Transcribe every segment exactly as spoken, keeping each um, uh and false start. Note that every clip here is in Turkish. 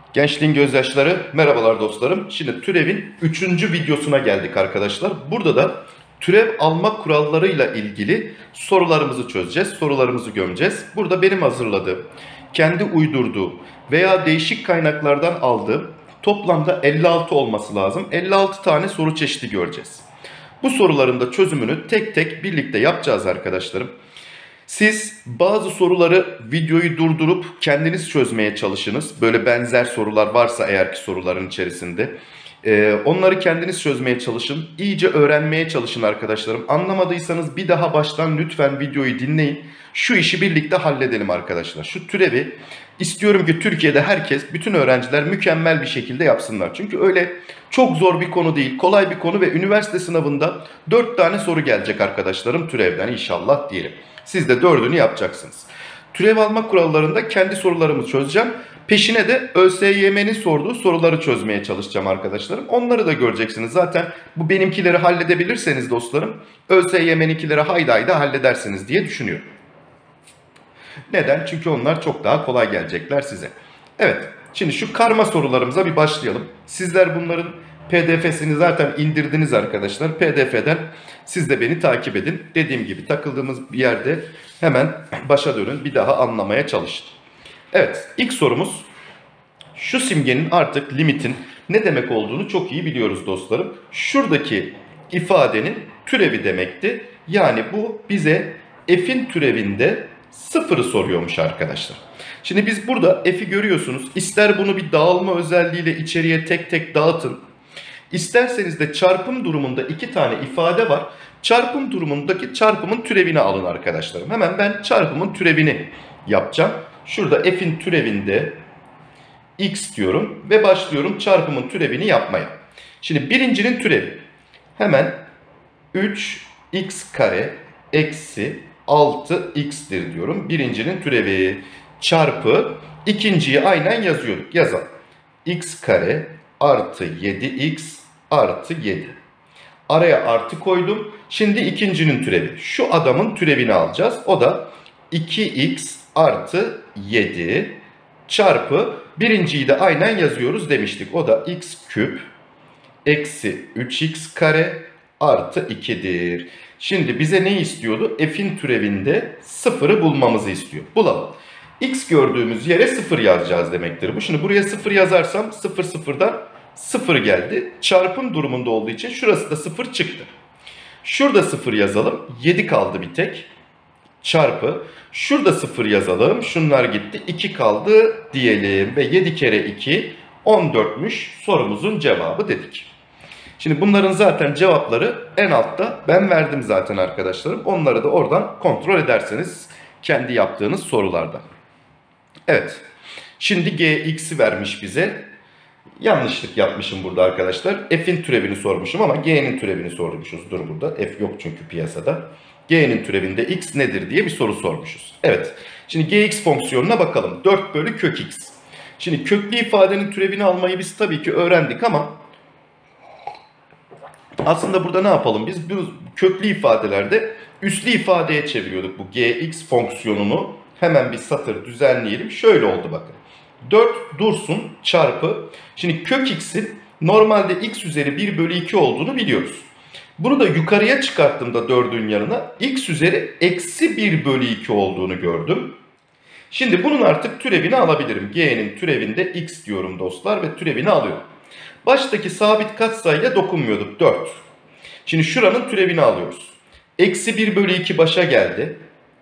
Gençliğin gözyaşları, merhabalar dostlarım. Şimdi türevin üçüncü videosuna geldik arkadaşlar. Burada da türev alma kurallarıyla ilgili sorularımızı çözeceğiz, sorularımızı gömeceğiz. Burada benim hazırladığım, kendi uydurduğum veya değişik kaynaklardan aldığım toplamda elli altı olması lazım. elli altı tane soru çeşidi göreceğiz. Bu soruların da çözümünü tek tek birlikte yapacağız arkadaşlarım. Siz bazı soruları videoyu durdurup kendiniz çözmeye çalışınız. Böyle benzer sorular varsa eğer ki soruların içerisinde. Ee, onları kendiniz çözmeye çalışın. İyice öğrenmeye çalışın arkadaşlarım. Anlamadıysanız bir daha baştan lütfen videoyu dinleyin. Şu işi birlikte halledelim arkadaşlar. Şu türevi istiyorum ki Türkiye'de herkes, bütün öğrenciler mükemmel bir şekilde yapsınlar. Çünkü öyle çok zor bir konu değil, kolay bir konu ve üniversite sınavında dört tane soru gelecek arkadaşlarım türevden inşallah diyelim. Siz de dördünü yapacaksınız. Türev alma kurallarında kendi sorularımı çözeceğim. Peşine de ÖSYM'nin sorduğu soruları çözmeye çalışacağım arkadaşlarım. Onları da göreceksiniz. Zaten bu benimkileri halledebilirseniz dostlarım, ÖSYM'ninkileri haydi haydi halledersiniz diye düşünüyorum. Neden? Çünkü onlar çok daha kolay gelecekler size. Evet, şimdi şu karma sorularımıza bir başlayalım. Sizler bunların P D F'sini zaten indirdiniz arkadaşlar. P D F'den siz de beni takip edin. Dediğim gibi takıldığımız bir yerde hemen başa dönün. Bir daha anlamaya çalışın. Evet, ilk sorumuz. Şu simgenin artık limitin ne demek olduğunu çok iyi biliyoruz dostlarım. Şuradaki ifadenin türevi demekti. Yani bu bize f'in türevinde sıfırı soruyormuş arkadaşlar. Şimdi biz burada f'i görüyorsunuz. İster bunu bir dağılma özelliğiyle içeriye tek tek dağıtın. İsterseniz de çarpım durumunda iki tane ifade var. Çarpım durumundaki çarpımın türevini alın arkadaşlarım. Hemen ben çarpımın türevini yapacağım. Şurada f'in türevinde x diyorum ve başlıyorum çarpımın türevini yapmaya. Şimdi birincinin türevi. Hemen üç x kare eksi altı x'tir diyorum. Birincinin türevi çarpı ikinciyi aynen yazıyorduk. Yazalım. X kare artı yedi x artı yedi. Araya artı koydum. Şimdi ikincinin türevi. Şu adamın türevini alacağız. O da iki x artı yedi çarpı birinciyi de aynen yazıyoruz demiştik. O da x küp eksi üç x kare artı ikidir. Şimdi bize ne istiyordu? F'in türevinde sıfırı bulmamızı istiyor. Bulalım. X gördüğümüz yere sıfır yazacağız demektir bu. Şimdi buraya sıfır yazarsam sıfır sıfırdan sıfır geldi. Çarpım durumunda olduğu için şurası da sıfır çıktı. Şurada sıfır yazalım. yedi kaldı bir tek. Çarpı. Şurada sıfır yazalım. Şunlar gitti. iki kaldı diyelim. Ve yedi kere iki on dörtmüş sorumuzun cevabı dedik. Şimdi bunların zaten cevapları en altta ben verdim zaten arkadaşlarım. Onları da oradan kontrol ederseniz kendi yaptığınız sorularda. Evet. Şimdi gx'i vermiş bize. Yanlışlık yapmışım burada arkadaşlar. F'in türevini sormuşum ama g'nin türevini sormuşuzdur burada. F yok çünkü piyasada. G'nin türevinde x nedir diye bir soru sormuşuz. Evet. Şimdi gx fonksiyonuna bakalım. dört bölü kök x. Şimdi köklü ifadenin türevini almayı biz tabii ki öğrendik ama aslında burada ne yapalım? Biz bu köklü ifadelerde üslü ifadeye çeviriyorduk bu gx fonksiyonunu. Hemen bir satır düzenleyelim. Şöyle oldu bakın. dört dursun çarpı. Şimdi kök x'in normalde x üzeri bir bölü iki olduğunu biliyoruz. Bunu da yukarıya çıkarttığımda dördün yanına x üzeri eksi bir bölü iki olduğunu gördüm. Şimdi bunun artık türevini alabilirim. G'nin türevinde x diyorum dostlar ve türevini alıyorum. Baştaki sabit katsayıya dokunmuyorduk. dört. Şimdi şuranın türevini alıyoruz. Eksi bir bölü iki başa geldi.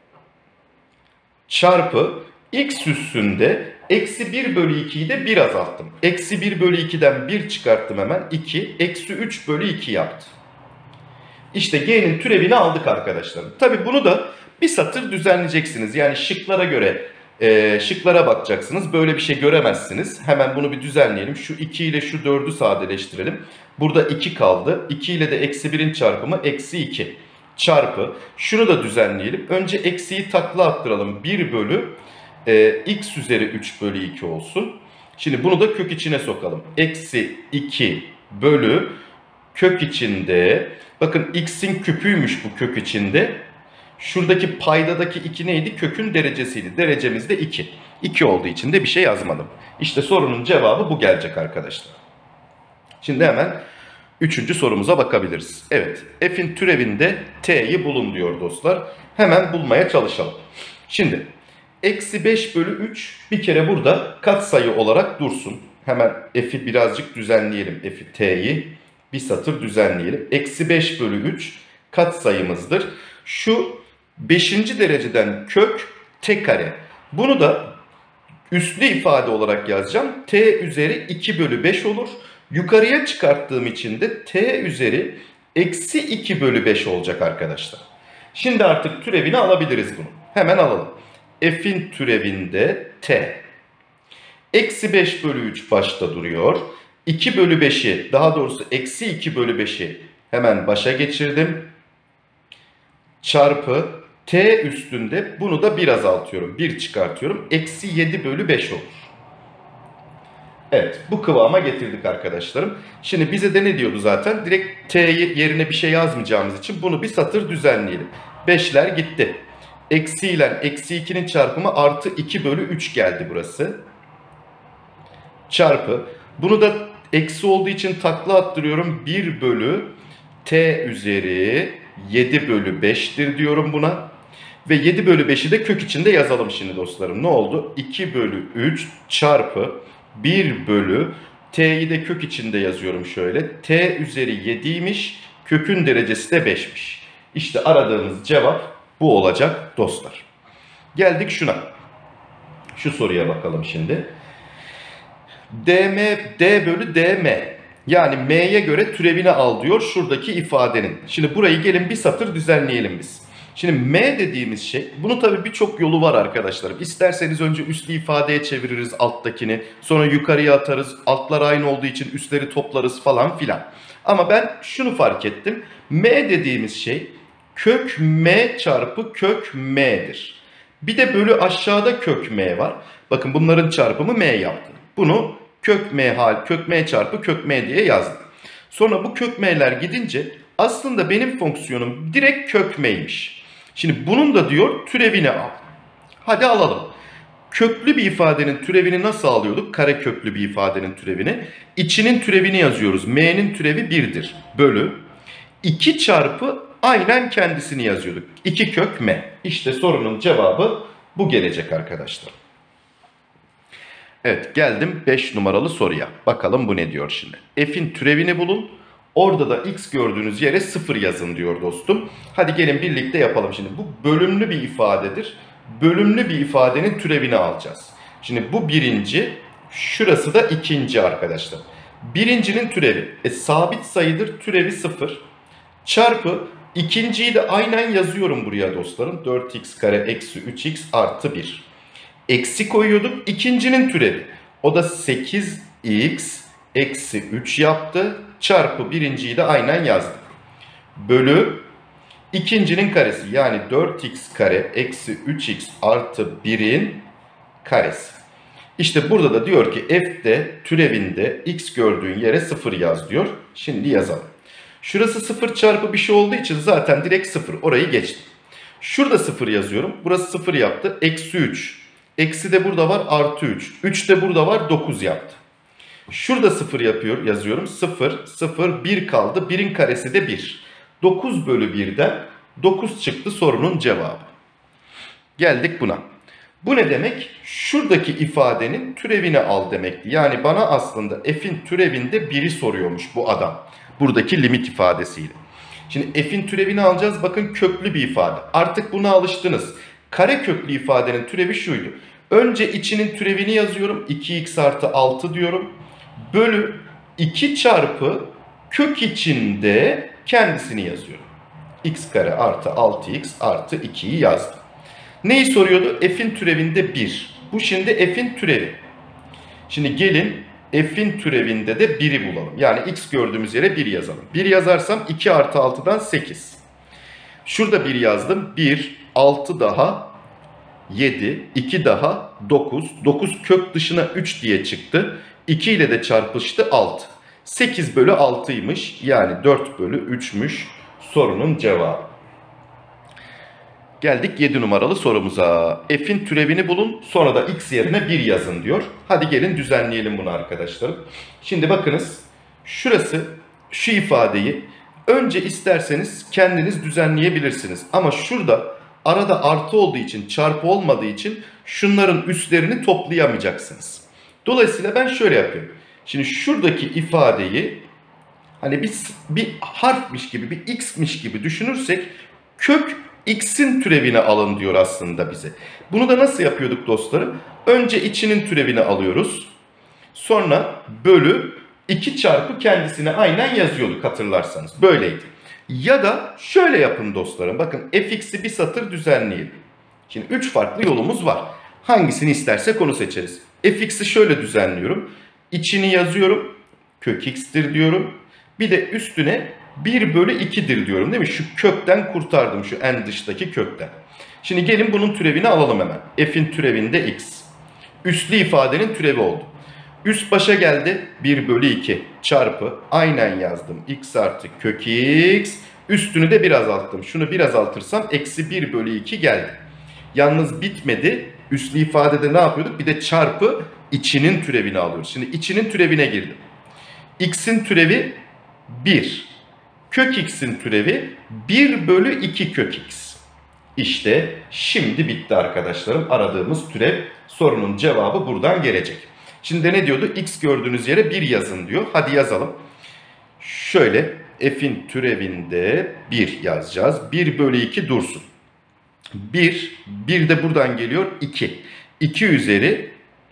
Çarpı x üstünde eksi bir bölü ikiyi de bir azalttım. Eksi bir bölü ikiden bir çıkarttım hemen. iki. Eksi üç bölü iki yaptı. İşte g'nin türevini aldık arkadaşlarım. Tabi bunu da bir satır düzenleyeceksiniz. Yani şıklara göre e, şıklara bakacaksınız. Böyle bir şey göremezsiniz. Hemen bunu bir düzenleyelim. Şu iki ile şu dördü sadeleştirelim. Burada iki kaldı. iki ile de eksi birin çarpımı eksi iki. Çarpı. Şunu da düzenleyelim. Önce eksiyi takla attıralım. bir bölü e, x üzeri üç bölü iki olsun. Şimdi bunu da kök içine sokalım. Eksi iki bölü kök içinde. Bakın x'in küpüymüş bu kök içinde. Şuradaki paydadaki iki neydi? Kökün derecesiydi. Derecemiz de iki. iki olduğu için de bir şey yazmadım. İşte sorunun cevabı bu gelecek arkadaşlar. Şimdi hemen üçüncü sorumuza bakabiliriz. Evet, f'in türevinde t'yi bulun diyor dostlar. Hemen bulmaya çalışalım. Şimdi eksi beş bölü üç bir kere burada katsayı olarak dursun. Hemen f'i birazcık düzenleyelim. F'i t'yi bir satır düzenleyelim. Eksi beş bölü üç katsayımızdır. Şu beşinci dereceden kök t kare. Bunu da üslü ifade olarak yazacağım. T üzeri iki bölü beş olur. Yukarıya çıkarttığım için de t üzeri eksi iki bölü beş olacak arkadaşlar. Şimdi artık türevini alabiliriz bunu. Hemen alalım. F'in türevinde t. Eksi beş bölü üç başta duruyor. iki bölü beşi, daha doğrusu eksi iki bölü beşi hemen başa geçirdim. Çarpı t üstünde bunu da bir azaltıyorum. bir çıkartıyorum. Eksi yedi bölü beş olur. Evet, bu kıvama getirdik arkadaşlarım. Şimdi bize de ne diyordu zaten? Direkt t yerine bir şey yazmayacağımız için bunu bir satır düzenleyelim. beşler gitti. Eksi ile eksi ikinin çarpımı artı iki bölü üç geldi burası. Çarpı. Bunu da eksi olduğu için takla attırıyorum. bir bölü t üzeri yedi bölü beş'tir diyorum buna. Ve yedi bölü beşi de kök içinde yazalım şimdi dostlarım. Ne oldu? iki bölü üç çarpı bir bölü t'yi de kök içinde yazıyorum şöyle. T üzeri yedi'ymiş. Kökün derecesi de beş'miş. İşte aradığımız cevap bu olacak dostlar. Geldik şuna. Şu soruya bakalım şimdi. dm, d bölü dm. Yani m'ye göre türevini al diyor şuradaki ifadenin. Şimdi burayı gelin bir satır düzenleyelim biz. Şimdi m dediğimiz şey, bunu tabii birçok yolu var arkadaşlarım. İsterseniz önce üslü ifadeye çeviririz alttakini. Sonra yukarıya atarız. Altlar aynı olduğu için üstleri toplarız falan filan. Ama ben şunu fark ettim. M dediğimiz şey kök m çarpı kök m'dir. Bir de bölü aşağıda kök m var. Bakın bunların çarpımı m yaptı. Bunu kök m hal kök m çarpı kök m diye yazdım. Sonra bu kök m'ler gidince aslında benim fonksiyonum direkt kök m'ymiş. Şimdi bunun da diyor türevini al. Hadi alalım. Köklü bir ifadenin türevini nasıl alıyorduk? Kare köklü bir ifadenin türevini. İçinin türevini yazıyoruz. M'nin türevi bir'dir. Bölü iki çarpı aynen kendisini yazıyorduk. iki kök m. İşte sorunun cevabı bu gelecek arkadaşlar. Evet, geldim beş numaralı soruya. Bakalım bu ne diyor şimdi. F'in türevini bulun. Orada da x gördüğünüz yere sıfır yazın diyor dostum. Hadi gelin birlikte yapalım şimdi. Bu bölümlü bir ifadedir. Bölümlü bir ifadenin türevini alacağız. Şimdi bu birinci, şurası da ikinci arkadaşlar. Birincinin türevi. E, sabit sayıdır, türevi sıfır. Çarpı ikinciyi de aynen yazıyorum buraya dostlarım. dört x kare eksi üç x artı bir. Eksi koyuyorduk. İkincinin türevi. O da sekiz x eksi üç yaptı. Çarpı birinciyi de aynen yazdık. Bölü ikincinin karesi. Yani dört x kare eksi üç x artı bir'in karesi. İşte burada da diyor ki f'de türevinde x gördüğün yere sıfır yaz diyor. Şimdi yazalım. Şurası sıfır çarpı bir şey olduğu için zaten direkt sıfır. Orayı geçtim. Şurada sıfır yazıyorum. Burası sıfır yaptı. Eksi üç. Eksi de burada var, artı üç. üç de burada var, dokuz yaptı. Şurada sıfır yapıyor, yazıyorum. sıfır, sıfır, bir kaldı. bir'in karesi de bir. dokuz bölü bir'den dokuz çıktı sorunun cevabı. Geldik buna. Bu ne demek? Şuradaki ifadenin türevini al demekti. Yani bana aslında f'in türevinde bir'i soruyormuş bu adam. Buradaki limit ifadesiyle. Şimdi f'in türevini alacağız. Bakın köklü bir ifade. Artık buna alıştınız. Kare köklü ifadenin türevi şuydu. Önce içinin türevini yazıyorum. iki x artı altı diyorum. Bölü iki çarpı kök içinde kendisini yazıyorum. X kare artı altı x artı iki'yi yazdım. Neyi soruyordu? F'in türevinde bir. Bu şimdi f'in türevi. Şimdi gelin f'in türevinde de bir'i bulalım. Yani x gördüğümüz yere bir yazalım. bir yazarsam iki artı altı'dan sekiz. Şurada bir yazdım. bir, altı daha yedi, iki daha dokuz. dokuz kök dışına üç diye çıktı. iki ile de çarpıştı altı. sekiz bölü altı'ymış. Yani dört bölü üç'müş sorunun cevabı. Geldik yedi numaralı sorumuza. F'in türevini bulun, sonra da x yerine bir yazın diyor. Hadi gelin düzenleyelim bunu arkadaşlarım. Şimdi bakınız, şurası, şu ifadeyi önce isterseniz kendiniz düzenleyebilirsiniz. Ama şurada arada artı olduğu için, çarpı olmadığı için şunların üstlerini toplayamayacaksınız. Dolayısıyla ben şöyle yapıyorum. Şimdi şuradaki ifadeyi hani bir, bir harfmiş gibi, bir x'miş gibi düşünürsek kök x'in türevini alın diyor aslında bize. Bunu da nasıl yapıyorduk dostlarım? Önce içinin türevini alıyoruz. Sonra bölü iki çarpı kendisine aynen yazıyorduk hatırlarsanız. Böyleydi. Ya da şöyle yapın dostlarım. Bakın fx'i bir satır düzenleyelim. Şimdi üç farklı yolumuz var. Hangisini istersek onu seçeriz. Fx'i şöyle düzenliyorum. İçini yazıyorum. Kök x'tir diyorum. Bir de üstüne bir bölü iki'dir diyorum değil mi? Şu kökten kurtardım, şu en dıştaki kökten. Şimdi gelin bunun türevini alalım hemen. F'in türevinde x. Üslü ifadenin türevi oldu. Üst başa geldi bir bölü iki çarpı aynen yazdım x artı kök x. Üstünü de bir azalttım. Şunu bir azaltırsam eksi bir bölü iki geldi. Yalnız bitmedi. Üslü ifadede ne yapıyorduk? Bir de çarpı içinin türevini alıyoruz. Şimdi içinin türevine girdim. X'in türevi bir. Kök x'in türevi bir bölü iki kök x. İşte şimdi bitti arkadaşlarım. Aradığımız türev, sorunun cevabı buradan gelecek. Şimdi ne diyordu? X gördüğünüz yere bir yazın diyor. Hadi yazalım. Şöyle f'in türevinde bir yazacağız. bir bölü iki dursun. bir. bir de buradan geliyor iki. iki üzeri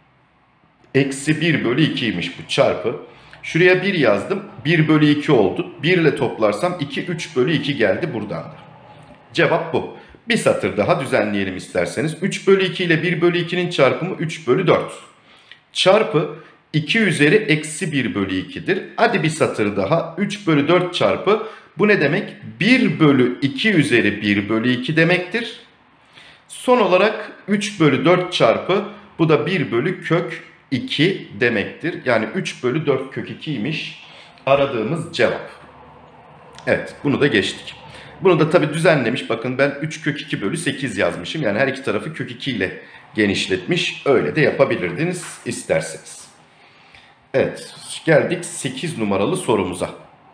eksi bir bölü iki'ymiş bu çarpı. Şuraya bir yazdım. bir bölü iki oldu. bir ile toplarsam iki, üç bölü iki geldi buradan da. Cevap bu. Bir satır daha düzenleyelim isterseniz. üç bölü iki ile bir bölü iki'nin çarpımı üç bölü dört. Çarpı iki üzeri eksi bir bölü iki'dir. Hadi bir satır daha. üç bölü dört çarpı. Bu ne demek? bir bölü iki üzeri bir bölü iki demektir. Son olarak üç bölü dört çarpı. Bu da bir bölü kök iki demektir. Yani üç bölü dört kök iki'ymiş aradığımız cevap. Evet, bunu da geçtik. Bunu da tabii düzenlemiş. Bakın ben üç kök iki bölü sekiz yazmışım. Yani her iki tarafı kök iki ile genişletmiş. Öyle de yapabilirdiniz isterseniz. Evet, geldik sekiz numaralı sorumuza.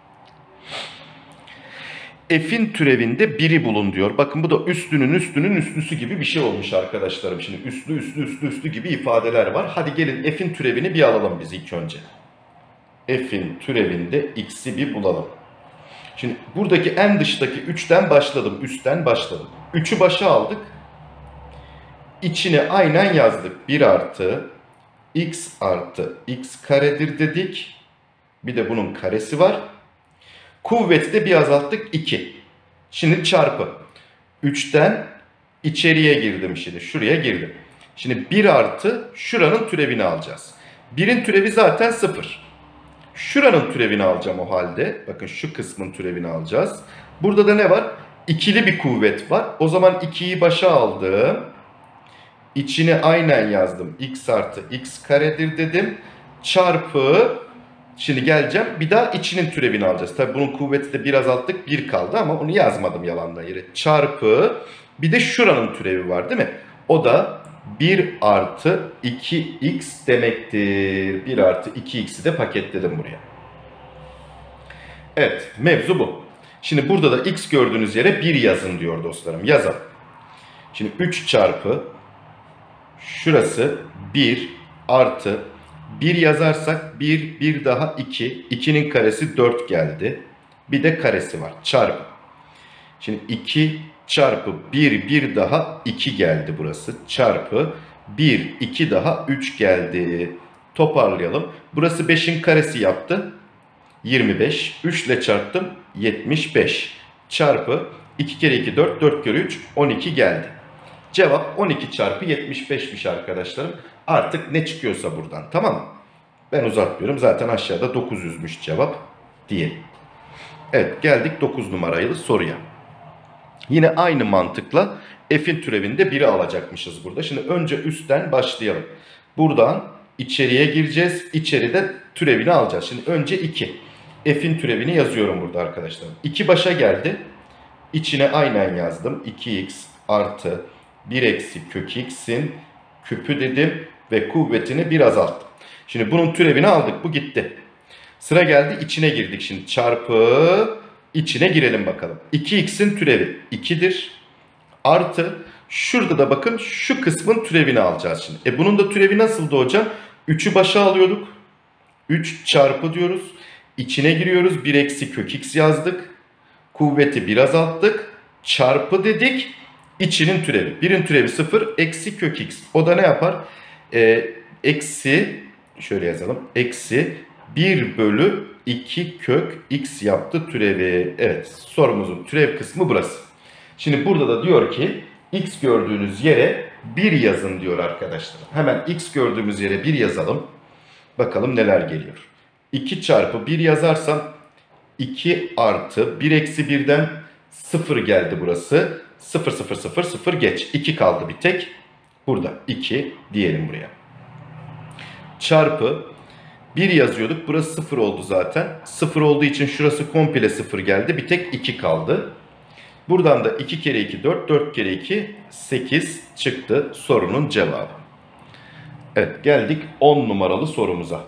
F'in türevinde biri bulun diyor. Bakın bu da üstünün üstünün üstlüsü gibi bir şey olmuş arkadaşlarım. Şimdi üstlü üstlü üstlü üstlü gibi ifadeler var. Hadi gelin F'in türevini bir alalım biz ilk önce. F'in türevinde x'i bir bulalım. Şimdi buradaki en dıştaki üçten başladım. Üstten başladım. üçü başa aldık. İçine aynen yazdık. bir artı x artı x karedir dedik. Bir de bunun karesi var. Kuvveti de bir azalttık iki. Şimdi çarpı. üçten içeriye girdim şimdi. Şuraya girdim. Şimdi bir artı şuranın türevini alacağız. birin türevi zaten sıfır. Şuranın türevini alacağım o halde. Bakın şu kısmın türevini alacağız. Burada da ne var? İkili bir kuvvet var. O zaman ikiyi başa aldım. İçine aynen yazdım. X artı x karedir dedim. Çarpı. Şimdi geleceğim. Bir daha içinin türevini alacağız. Tabi bunun kuvveti de bir azalttık. bir kaldı ama onu yazmadım yalandan yere. Çarpı. Bir de şuranın türevi var değil mi? O da bir artı iki x demektir. bir artı iki x'i de paketledim buraya. Evet, mevzu bu. Şimdi burada da x gördüğünüz yere bir yazın diyor dostlarım. Yazalım. Şimdi üç çarpı şurası bir artı bir yazarsak bir, bir daha iki. iki'nin karesi dört geldi. Bir de karesi var. Çarpı. Şimdi iki çarpı bir, bir daha iki geldi burası. Çarpı bir, iki daha üç geldi. Toparlayalım. Burası beş'in karesi yaptı. yirmi beş. üç ile çarptım. yetmiş beş. Çarpı iki kere iki dört, dört kere üç on iki geldi. Cevap on iki çarpı yetmiş beş'miş arkadaşlarım. Artık ne çıkıyorsa buradan, tamam mı? Ben uzatmıyorum. Zaten aşağıda dokuz yüz'müş cevap diye. Evet, geldik dokuz numaralı soruya. Yine aynı mantıkla f'in türevinde biri alacakmışız burada. Şimdi önce üstten başlayalım. Buradan içeriye gireceğiz. İçeride türevini alacağız. Şimdi önce iki. F'in türevini yazıyorum burada arkadaşlar. iki başa geldi. İçine aynen yazdım. iki x artı bir eksi kök x'in küpü dedim ve kuvvetini bir azalttım. Şimdi bunun türevini aldık. Bu gitti. Sıra geldi içine girdik. Şimdi çarpı içine girelim bakalım. iki x'in türevi iki'dir. Artı şurada da bakın şu kısmın türevini alacağız şimdi. E bunun da türevi nasıldı hocam? üç'ü başa alıyorduk. üç çarpı diyoruz. İçine giriyoruz. bir eksi kök x yazdık. Kuvveti bir azalttık. Çarpı dedik. İçinin türevi. birin türevi sıfır. Eksi kök x. O da ne yapar? Ee, eksi şöyle yazalım. Eksi bir bölü iki kök x yaptı türevi. Evet, sorumuzun türev kısmı burası. Şimdi burada da diyor ki x gördüğünüz yere bir yazın diyor arkadaşlar. Hemen x gördüğümüz yere bir yazalım. Bakalım neler geliyor. iki çarpı bir yazarsam iki artı bir eksi birden sıfır geldi burası. sıfır sıfır sıfır sıfır geç. iki kaldı bir tek. Burada iki diyelim buraya. Çarpı bir yazıyorduk. Burası sıfır oldu zaten. sıfır olduğu için şurası komple sıfır geldi. Bir tek iki kaldı. Buradan da iki kere iki dört, dört kere iki sekiz çıktı sorunun cevabı. Evet, geldik on numaralı sorumuza.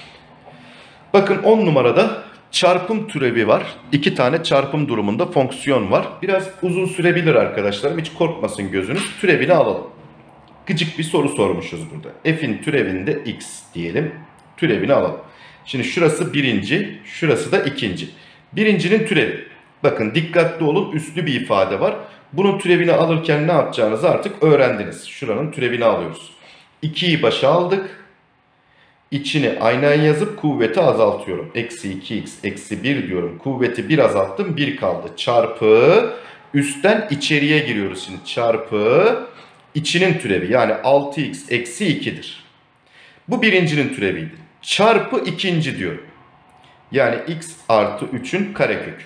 Bakın on numarada çarpım türevi var. iki tane çarpım durumunda fonksiyon var. Biraz uzun sürebilir arkadaşlarım. Hiç korkmasın gözünüz. Türevini alalım. Gıcık bir soru sormuşuz burada. F'in türevinde x diyelim. Türevini alalım. Şimdi şurası birinci, şurası da ikinci. Birincinin türevi. Bakın dikkatli olun, üslü bir ifade var. Bunun türevini alırken ne yapacağınızı artık öğrendiniz. Şuranın türevini alıyoruz. iki'yi başa aldık. İçini aynen yazıp kuvveti azaltıyorum. Eksi iki x eksi bir diyorum. Kuvveti bir azalttım, bir kaldı. Çarpı üstten içeriye giriyoruz şimdi. Çarpı içinin türevi yani altı x eksi iki'dir. Bu birincinin türeviydi. Çarpı ikinci diyorum. Yani x artı üç'ün karekökü.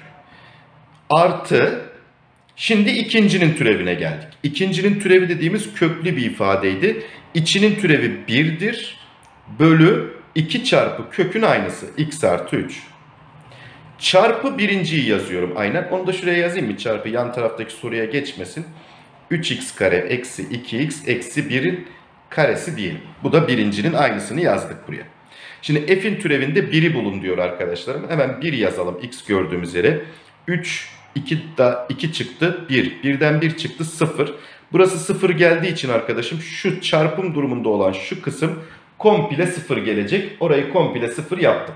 Artı şimdi ikincinin türevine geldik. İkincinin türevi dediğimiz köklü bir ifadeydi. İçinin türevi bir'dir. Bölü iki çarpı kökün aynısı. X artı üç. Çarpı birinciyi yazıyorum aynen. Onu da şuraya yazayım mı? Çarpı yan taraftaki soruya geçmesin. üç x kare eksi iki x eksi bir'in karesi diyelim. Bu da birincinin aynısını yazdık buraya. Şimdi f'in türevinde bir'i bulun diyor arkadaşlarım. Hemen bir yazalım x gördüğümüz yere. üç, iki, da iki çıktı. bir. birden bir çıktı sıfır. Burası sıfır geldiği için arkadaşım şu çarpım durumunda olan şu kısım komple sıfır gelecek. Orayı komple sıfır yaptım.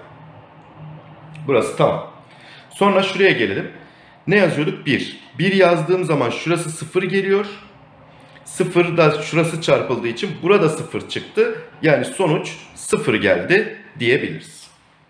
Burası tamam. Sonra şuraya gelelim. Ne yazıyorduk? bir. bir yazdığım zaman şurası sıfır geliyor. sıfır da şurası çarpıldığı için burada sıfır çıktı. Yani sonuç sıfır geldi diyebiliriz.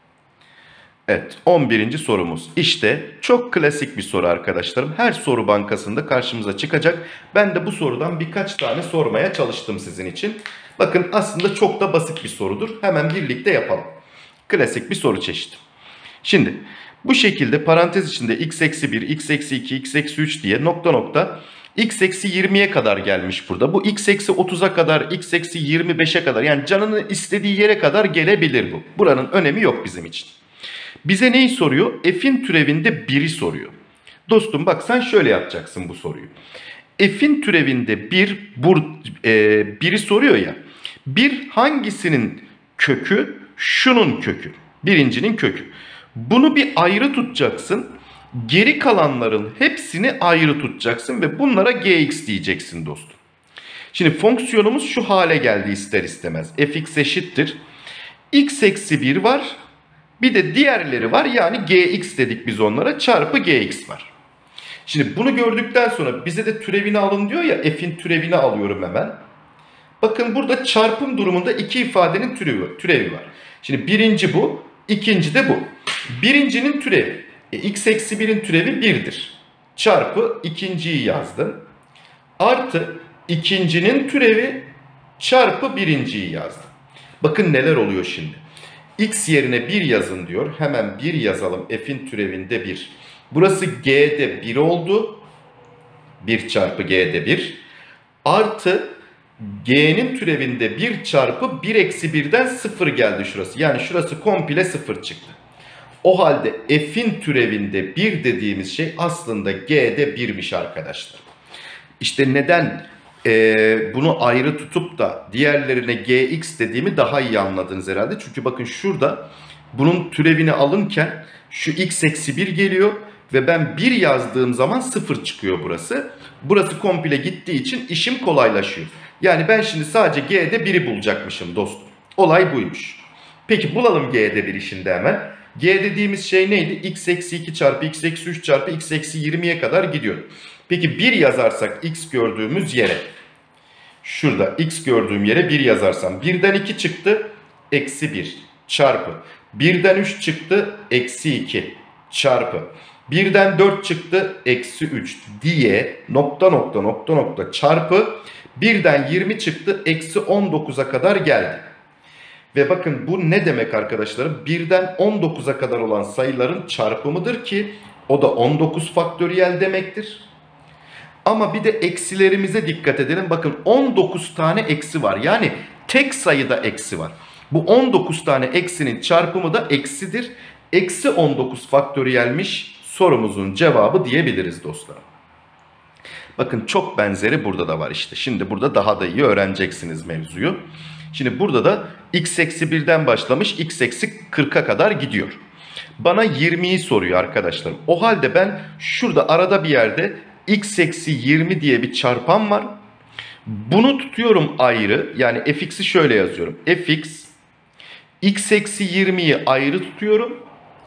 Evet, on birinci sorumuz. İşte çok klasik bir soru arkadaşlarım. Her soru bankasında karşımıza çıkacak. Ben de bu sorudan birkaç tane sormaya çalıştım sizin için. Bakın aslında çok da basit bir sorudur. Hemen birlikte yapalım. Klasik bir soru çeşidi. Şimdi bu şekilde parantez içinde x eksi bir, x eksi iki, x eksi üç diye nokta nokta x eksi yirmi'ye kadar gelmiş burada. Bu x eksi otuz'a kadar, x eksi yirmi beş'e kadar, yani canının istediği yere kadar gelebilir bu. Buranın önemi yok bizim için. Bize neyi soruyor? F'in türevinde bir'i soruyor. Dostum bak sen şöyle yapacaksın bu soruyu. F'in türevinde bir, bur, e, bir'i soruyor ya. bir hangisinin kökü? Şunun kökü. Birincinin kökü. Bunu bir ayrı tutacaksın. Geri kalanların hepsini ayrı tutacaksın ve bunlara gx diyeceksin dostum. Şimdi fonksiyonumuz şu hale geldi ister istemez. Fx eşittir. X eksi bir var. Bir de diğerleri var. Yani gx dedik biz onlara. Çarpı gx var. Şimdi bunu gördükten sonra bize de türevini alın diyor ya. F'in türevini alıyorum hemen. Bakın burada çarpım durumunda iki ifadenin türevi, türevi var. Şimdi birinci bu. İkinci de bu. Birincinin türevi. E, x eksi bir'in türevi bir'dir. Çarpı ikinciyi yazdım. Artı ikincinin türevi çarpı birinciyi yazdım. Bakın neler oluyor şimdi. X yerine bir yazın diyor. Hemen bir yazalım. F'in türevinde bir. Burası G'de bir oldu. bir çarpı G'de bir. Artı G'nin türevinde bir çarpı bir eksi bir'den sıfır geldi şurası. Yani şurası komple sıfır çıktı. O halde F'in türevinde bir dediğimiz şey aslında G'de bir'miş arkadaşlar. İşte neden e, bunu ayrı tutup da diğerlerine gx dediğimi daha iyi anladınız herhalde. Çünkü bakın şurada bunun türevini alınken şu x eksi bir geliyor ve ben bir yazdığım zaman sıfır çıkıyor burası. Burası komple gittiği için işim kolaylaşıyor. Yani ben şimdi sadece g'de biri bulacakmışım dostum. Olay buymuş. Peki bulalım g'de bir şimdi hemen. G dediğimiz şey neydi? X eksi iki çarpı x eksi üç çarpı x eksi yirmiye kadar gidiyor. Peki bir yazarsak x gördüğümüz yere. Şurada x gördüğüm yere bir yazarsam. birden iki çıktı. Eksi bir çarpı. birden üç çıktı. Eksi iki çarpı. birden dört çıktı. Eksi üç diye nokta nokta nokta nokta çarpı. birden yirmi çıktı. Eksi on dokuza kadar geldi. Ve bakın bu ne demek arkadaşlarım? birden on dokuza kadar olan sayıların çarpımıdır ki o da on dokuz faktöriyel demektir. Ama bir de eksilerimize dikkat edelim. Bakın on dokuz tane eksi var. Yani tek sayıda eksi var. Bu on dokuz tane eksinin çarpımı da eksidir. Eksi on dokuz faktöriyelmiş sorumuzun cevabı diyebiliriz dostlarım. Bakın çok benzeri burada da var işte. Şimdi burada daha da iyi öğreneceksiniz mevzuyu. Şimdi burada da x eksi birden başlamış, x eksi kırka kadar gidiyor. Bana yirmiyi soruyor arkadaşlarım. O halde ben şurada arada bir yerde x eksi yirmi diye bir çarpan var. Bunu tutuyorum ayrı. Yani fx'i şöyle yazıyorum. Fx x eksi yirmiyi ayrı tutuyorum.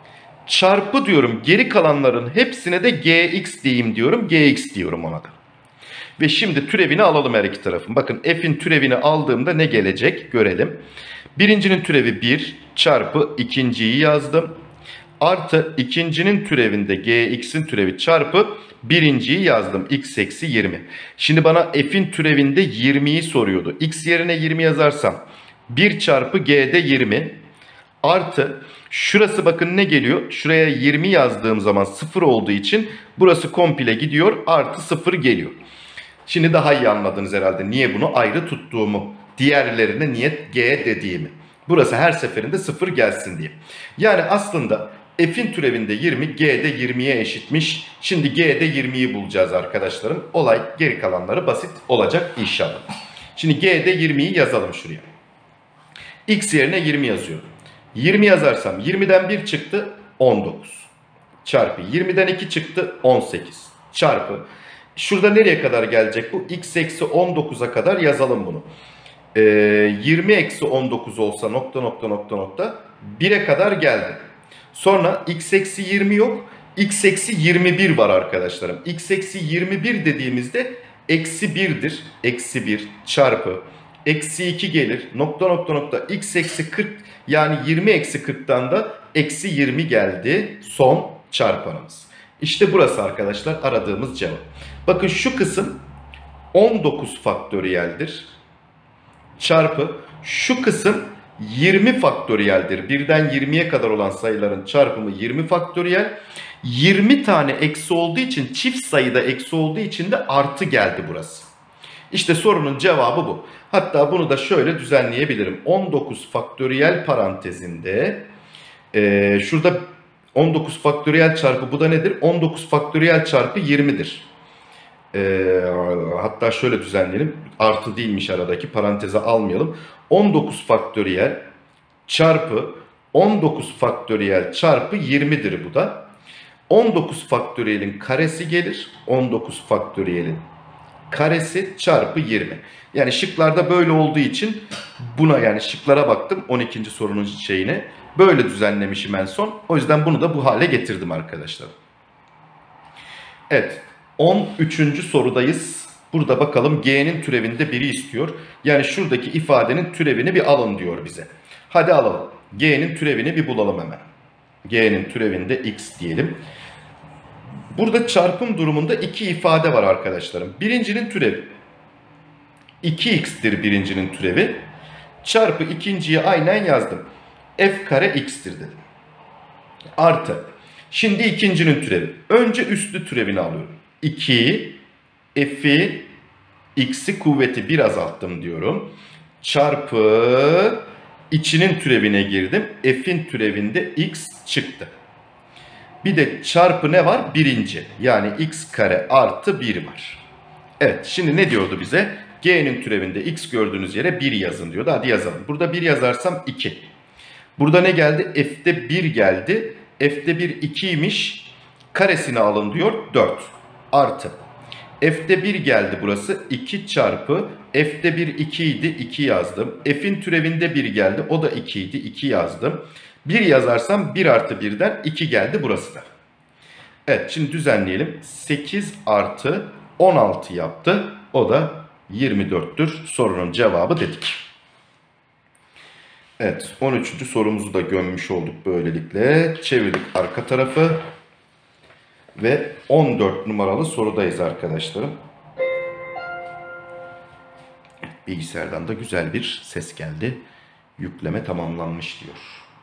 Çarpı diyorum. Geri kalanların hepsine de gx diyeyim diyorum. Gx diyorum ona da. Ve şimdi türevini alalım her iki tarafın. Bakın f'in türevini aldığımda ne gelecek görelim. Birincinin türevi bir çarpı ikinciyi yazdım. Artı ikincinin türevinde gx'in türevi çarpı birinciyi yazdım. X eksi yirmi. Şimdi bana f'in türevinde yirmiyi soruyordu. X yerine yirmi yazarsam bir çarpı g'de yirmi. Artı şurası bakın ne geliyor? Şuraya yirmi yazdığım zaman sıfır olduğu için burası komple gidiyor. Artı sıfır geliyor. Şimdi daha iyi anladınız herhalde niye bunu ayrı tuttuğumu. Diğerlerine niye g dediğimi. Burası her seferinde sıfır gelsin diye. Yani aslında f'in türevinde yirmi, g'de yirmiye eşitmiş. Şimdi g'de yirmiyi bulacağız arkadaşlarım. Olay geri kalanları basit olacak inşallah. Şimdi g'de yirmiyi yazalım şuraya. X yerine yirmi yazıyorum. yirmi yazarsam yirmiden bir çıktı on dokuz. Çarpı yirmiden iki çıktı on sekiz. Çarpı. Şurada nereye kadar gelecek bu? X eksi on dokuza kadar yazalım bunu. Ee, yirmi eksi on dokuz olsa nokta nokta nokta nokta bire kadar geldi. Sonra x eksi yirmi yok. X eksi yirmi bir var arkadaşlarım. X eksi yirmi bir dediğimizde eksi birdir. Eksi bir çarpı. Eksi iki gelir. Nokta nokta nokta x eksi kırk yani yirmi eksi kırktan da eksi yirmi geldi. Son çarpanımız. İşte burası arkadaşlar aradığımız cevap. Bakın şu kısım on dokuz faktöriyeldir. Çarpı şu kısım yirmi faktöriyeldir. birden yirmiye kadar olan sayıların çarpımı yirmi faktöriyel. yirmi tane eksi olduğu için çift sayıda eksi olduğu için de artı geldi burası. İşte sorunun cevabı bu. Hatta bunu da şöyle düzenleyebilirim. on dokuz faktöriyel parantezinde e, şurada on dokuz faktöriyel çarpı bu da nedir? on dokuz faktöriyel çarpı yirmidir. E, hatta şöyle düzenleyelim. Artı değilmiş aradaki paranteze almayalım. on dokuz faktöriyel çarpı on dokuz faktöriyel çarpı yirmidir bu da. on dokuz faktöriyelin karesi gelir. on dokuz faktöriyelin karesi çarpı yirmi. Yani şıklarda böyle olduğu için buna yani şıklara baktım on ikinci sorunun şeyine. Böyle düzenlemişim en son. O yüzden bunu da bu hale getirdim arkadaşlar. Evet. on üçüncü sorudayız. Burada bakalım g'nin türevinde biri istiyor. Yani şuradaki ifadenin türevini bir alın diyor bize. Hadi alalım. G'nin türevini bir bulalım hemen. G'nin türevinde x diyelim. Burada çarpım durumunda iki ifade var arkadaşlarım. Birincinin türevi iki x'tir birincinin türevi. Çarpı ikinciyi aynen yazdım. F kare x'tir dedim. Artı. Şimdi ikincinin türevi. Önce üstlü türevini alıyorum. iki f'i x'i kuvveti bir azalttım diyorum. Çarpı içinin türevine girdim. F'in türevinde x çıktı. Bir de çarpı ne var? Birinci. Yani x kare artı bir var. Evet, şimdi ne diyordu bize? G'nin türevinde x gördüğünüz yere bir yazın diyordu. Hadi yazalım. Burada bir yazarsam iki. Burada ne geldi? F'de bir geldi. F'de bir ikiymiş. Karesini alın diyor. dört. Artı. F'de bir geldi burası. iki çarpı. F'de bir iki idi. iki yazdım. F'in türevinde bir geldi. O da iki idi. iki yazdım. bir yazarsam bir artı birden iki geldi burası da. Evet, şimdi düzenleyelim. sekiz artı on altı yaptı. O da yirmi dörttür. Sorunun cevabı dedik. Evet, on üçüncü sorumuzu da gömmüş olduk böylelikle. Çevirdik arka tarafı. Ve on dört numaralı sorudayız arkadaşlarım. Bilgisayardan da güzel bir ses geldi. Yükleme tamamlanmış diyor.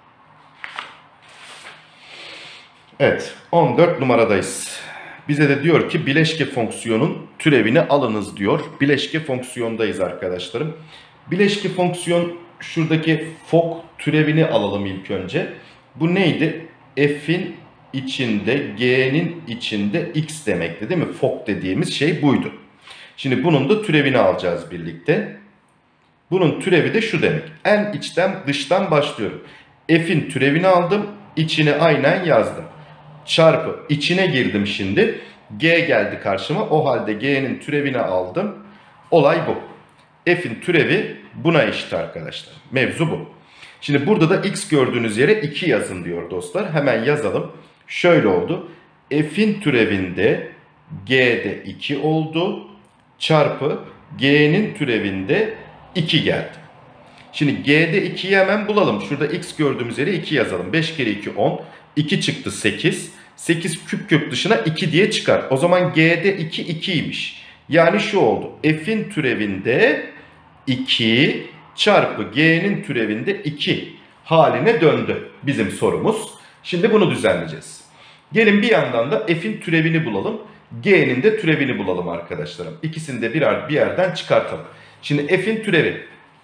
Evet, on dört numaradayız. Bize de diyor ki bileşke fonksiyonun türevini alınız diyor. Bileşke fonksiyondayız arkadaşlarım. Bileşke fonksiyon, şuradaki fok türevini alalım ilk önce. Bu neydi? F'in içinde, G'nin içinde x demekti değil mi? Fok dediğimiz şey buydu. Şimdi bunun da türevini alacağız birlikte. Bunun türevi de şu demek. En içten dıştan başlıyorum. F'in türevini aldım. İçine aynen yazdım. Çarpı içine girdim şimdi. G geldi karşıma. O halde G'nin türevini aldım. Olay bu. F'in türevi buna eşit arkadaşlar. Mevzu bu. Şimdi burada da x gördüğünüz yere iki yazın diyor dostlar. Hemen yazalım. Şöyle oldu. F'in türevinde G'de iki oldu. Çarpı G'nin türevinde iki geldi. Şimdi G'de ikiyi hemen bulalım. Şurada x gördüğümüz yere iki yazalım. beş kere iki on. iki çıktı sekiz. sekiz küp küp dışına iki diye çıkar. O zaman G'de iki ikiymiş. Yani şu oldu. F'in türevinde iki çarpı G'nin türevinde iki haline döndü bizim sorumuz. Şimdi bunu düzenleyeceğiz. Gelin bir yandan da F'in türevini bulalım. G'nin de türevini bulalım arkadaşlarım. İkisini de birer bir yerden çıkartalım. Şimdi F'in türevi.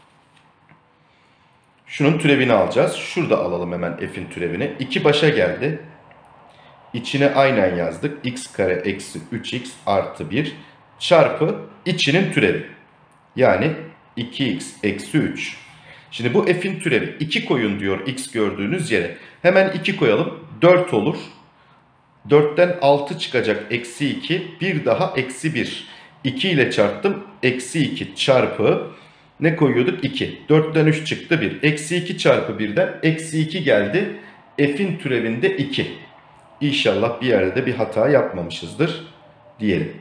Şunun türevini alacağız. Şurada alalım hemen F'in türevini. iki başa geldi. İçine aynen yazdık. X kare eksi üç x artı bir çarpı içinin türevi. Yani iki x eksi üç. Şimdi bu F'in türevi. iki koyun diyor x gördüğünüz yere. Hemen iki koyalım. dört olur. dörtten altı çıkacak. Eksi iki. Bir daha eksi bir. iki ile çarptım. Eksi iki çarpı. Ne koyuyorduk? iki. dörtten üç çıktı bir. Eksi iki çarpı birden eksi iki geldi. F'in türevinde iki. İnşallah bir yerde de bir hata yapmamışızdır diyelim.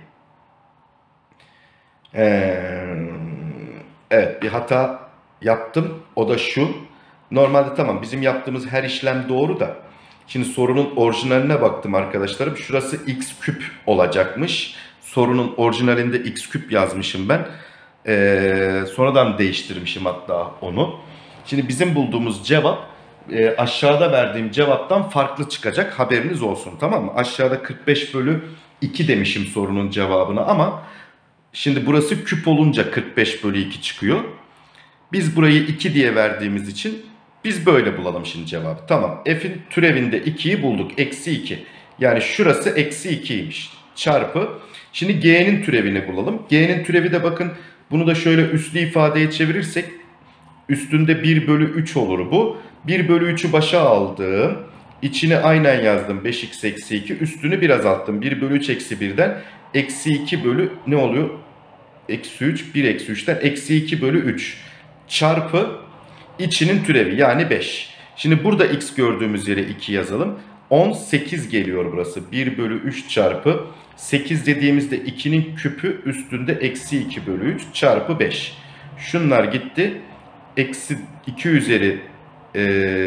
Ee, evet bir hata yaptım. O da şu. Normalde tamam bizim yaptığımız her işlem doğru da. Şimdi sorunun orijinaline baktım arkadaşlarım. Şurası x küp olacakmış. Sorunun orijinalinde x küp yazmışım ben. Ee, sonradan değiştirmişim hatta onu. Şimdi bizim bulduğumuz cevap e, aşağıda verdiğim cevaptan farklı çıkacak. Haberiniz olsun, tamam mı? Aşağıda kırk beş bölü iki demişim sorunun cevabına ama şimdi burası küp olunca kırk beş bölü iki çıkıyor. Biz burayı iki diye verdiğimiz için biz böyle bulalım şimdi cevabı. Tamam. F'in türevinde ikiyi bulduk. Eksi iki. Yani şurası eksi ikiymiş. Çarpı. Şimdi G'nin türevini bulalım. G'nin türevi de bakın bunu da şöyle üslü ifadeye çevirirsek üstünde bir bölü üç olur bu. bir bölü üçü başa aldım. İçine aynen yazdım. beş x eksi iki. Üstünü biraz azalttım. bir bölü üç eksi birden eksi iki bölü ne oluyor? Eksi üç. bir eksi üçten eksi iki bölü üç. Çarpı içinin türevi yani beş. Şimdi burada x gördüğümüz yere iki yazalım. on sekiz geliyor burası. bir bölü üç çarpı sekiz dediğimizde ikinin küpü üstünde eksi iki bölü üç çarpı beş. Şunlar gitti. Eksi iki üzeri e,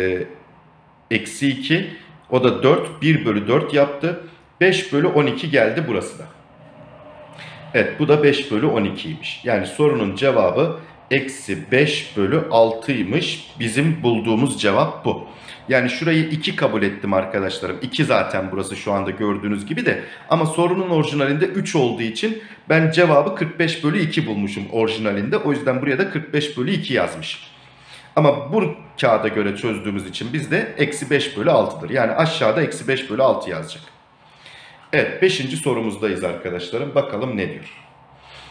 eksi iki. O da dört. bir bölü dört yaptı. beş bölü on iki geldi burası da. Evet bu da beş bölü on ikiymiş. Yani sorunun cevabı eksi beş bölü altıymış. Bizim bulduğumuz cevap bu. Yani şurayı iki kabul ettim arkadaşlarım. iki zaten burası şu anda gördüğünüz gibi de. Ama sorunun orijinalinde üç olduğu için ben cevabı kırk beş bölü iki bulmuşum orijinalinde. O yüzden buraya da kırk beş bölü iki yazmışım. Ama bu kağıda göre çözdüğümüz için bizde eksi beş bölü altıdır. Yani aşağıda eksi beş bölü altı yazacak. Evet beşinci sorumuzdayız arkadaşlarım. Bakalım ne diyor.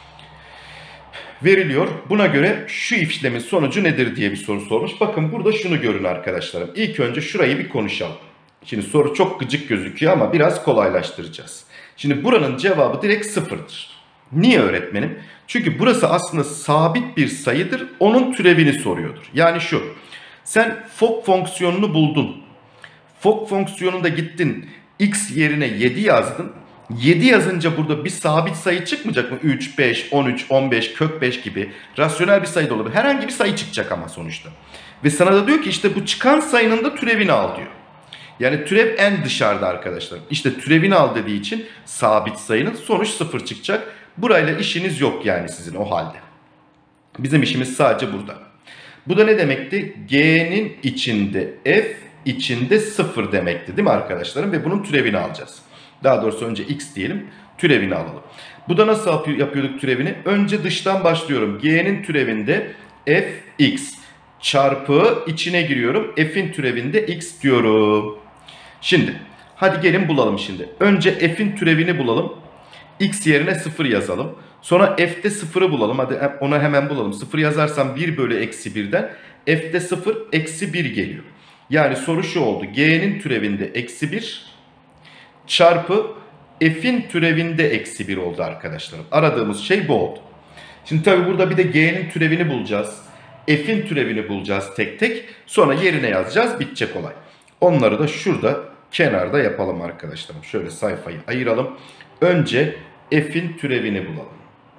veriliyor. Buna göre şu işlemin sonucu nedir diye bir soru sormuş. Bakın burada şunu görün arkadaşlarım. İlk önce şurayı bir konuşalım. Şimdi soru çok gıcık gözüküyor ama biraz kolaylaştıracağız. Şimdi buranın cevabı direkt sıfırdır. Niye öğretmenim? Çünkü burası aslında sabit bir sayıdır. Onun türevini soruyordur. Yani şu. Sen Fock fonksiyonunu buldun. Fock fonksiyonunda gittin. X yerine yedi yazdın. yedi yazınca burada bir sabit sayı çıkmayacak mı? üç, beş, on üç, on beş, kök beş gibi rasyonel bir sayı da olabilir. Herhangi bir sayı çıkacak ama sonuçta. Ve sana da diyor ki işte bu çıkan sayının da türevini al diyor. Yani türev en dışarıda arkadaşlar. İşte türevini al dediği için sabit sayının sonuç sıfır çıkacak. Burayla işiniz yok yani sizin o halde. Bizim işimiz sadece burada. Bu da ne demekti? G'nin içinde f içinde sıfır demekti değil mi arkadaşlarım? Ve bunun türevini alacağız. Daha doğrusu önce x diyelim, türevini alalım. Bu da nasıl yapıyorduk türevini? Önce dıştan başlıyorum. G'nin türevinde fx çarpı içine giriyorum. F'in türevinde x diyorum. Şimdi hadi gelin bulalım şimdi. Önce f'in türevini bulalım. X yerine sıfır yazalım. Sonra f'de sıfırı bulalım. Hadi onu hemen bulalım. sıfır yazarsam bir bölü eksi birden f'de sıfır eksi bir geliyor. Yani soru şu oldu. G'nin türevinde eksi bir çarpı f'in türevinde eksi bir oldu arkadaşlarım. Aradığımız şey bu oldu. Şimdi tabi burada bir de G'nin türevini bulacağız. F'in türevini bulacağız tek tek. Sonra yerine yazacağız. Bitecek olay. Onları da şurada kenarda yapalım arkadaşlarım. Şöyle sayfayı ayıralım. Önce f'in türevini bulalım.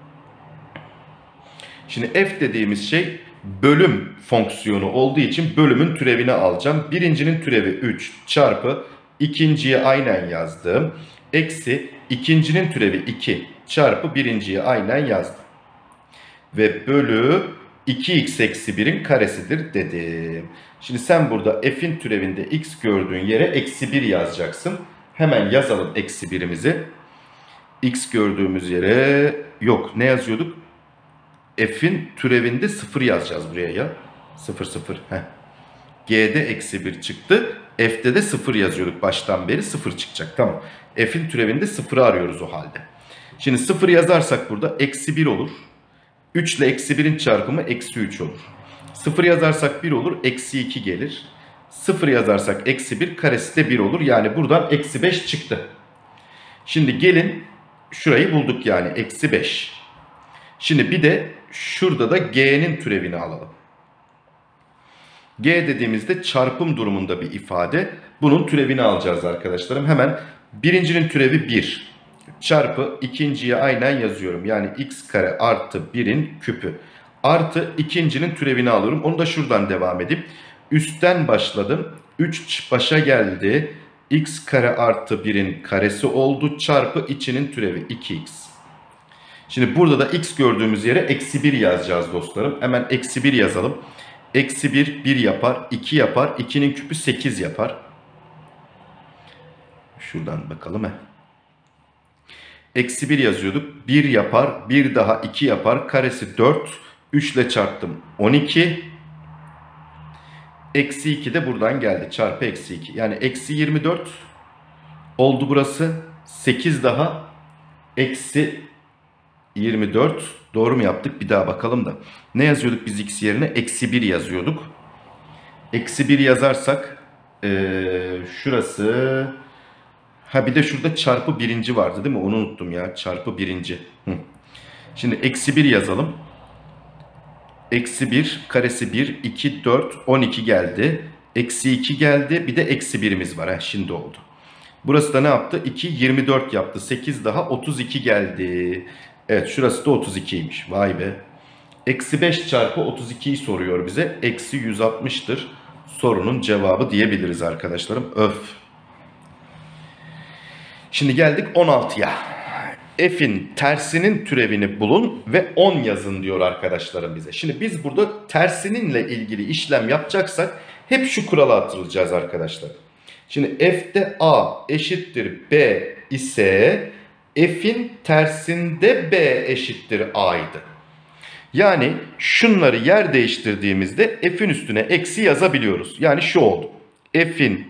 Şimdi f dediğimiz şey bölüm fonksiyonu olduğu için bölümün türevini alacağım. Birincinin türevi üç çarpı ikinciye aynen yazdım. Eksi ikincinin türevi iki çarpı birinciye aynen yazdım. Ve bölü iki x eksi birin karesidir dedim. Şimdi sen burada f'in türevinde x gördüğün yere eksi bir yazacaksın. Hemen yazalım eksi birimizi. X gördüğümüz yere yok ne yazıyorduk? F'in türevinde sıfır yazacağız buraya ya. sıfır sıfır. Heh. G'de eksi bir çıktı. F'de de sıfır yazıyorduk baştan beri sıfır çıkacak. Tamam. F'in türevinde sıfırı arıyoruz o halde. Şimdi sıfır yazarsak burada eksi bir olur. üç ile eksi birin çarpımı eksi üç olur. sıfır yazarsak bir olur. Eksi iki gelir. sıfır yazarsak eksi bir karesi de bir olur. Yani buradan eksi beş çıktı. Şimdi gelin şurayı bulduk yani eksi beş. Şimdi bir de şurada da G'nin türevini alalım. G dediğimizde çarpım durumunda bir ifade. Bunun türevini alacağız arkadaşlarım. Hemen birincinin türevi bir çarpı ikinciye aynen yazıyorum. Yani x kare artı birin küpü. Artı ikincinin türevini alıyorum. Onu da şuradan devam edeyim. Üstten başladım. üç başa geldi. X kare artı birin karesi oldu. Çarpı içinin türevi iki x. Şimdi burada da x gördüğümüz yere eksi bir yazacağız dostlarım. Hemen eksi bir yazalım. Eksi bir, bir yapar, iki yapar, ikinin küpü sekiz yapar. Şuradan bakalım. He. Eksi bir yazıyorduk. bir yapar, bir daha iki yapar. Karesi dört. üç ile çarptım. on iki. Eksi iki de buradan geldi. Çarpı eksi iki. Yani eksi yirmi dört oldu burası. sekiz daha. Eksi yirmi dört. Doğru mu yaptık? Bir daha bakalım da. Ne yazıyorduk biz x yerine? Eksi bir yazıyorduk. Eksi bir yazarsak ee, şurası... Ha bir de şurada çarpı birinci vardı değil mi? Onu unuttum ya. Çarpı birinci. Hı. Şimdi eksi bir yazalım. Eksi bir karesi bir, iki, dört, on iki geldi. Eksi iki geldi. Bir de eksi birimiz var. Ha, şimdi oldu. Burası da ne yaptı? iki, yirmi dört yaptı. sekiz daha otuz iki geldi. Evet şurası da otuz ikiymiş. Vay be. Eksi beş çarpı otuz ikiyi soruyor bize. Eksi yüz altmıştır. Sorunun cevabı diyebiliriz arkadaşlarım. Öf. Şimdi geldik on altıya. F'in tersinin türevini bulun ve on yazın diyor arkadaşlarım bize. Şimdi biz burada tersininle ilgili işlem yapacaksak hep şu kurala hatırlayacağız arkadaşlar. Şimdi F'de A eşittir B ise F'in tersinde B eşittir A'ydı. Yani şunları yer değiştirdiğimizde F'in üstüne eksi yazabiliyoruz. Yani şu oldu. F'in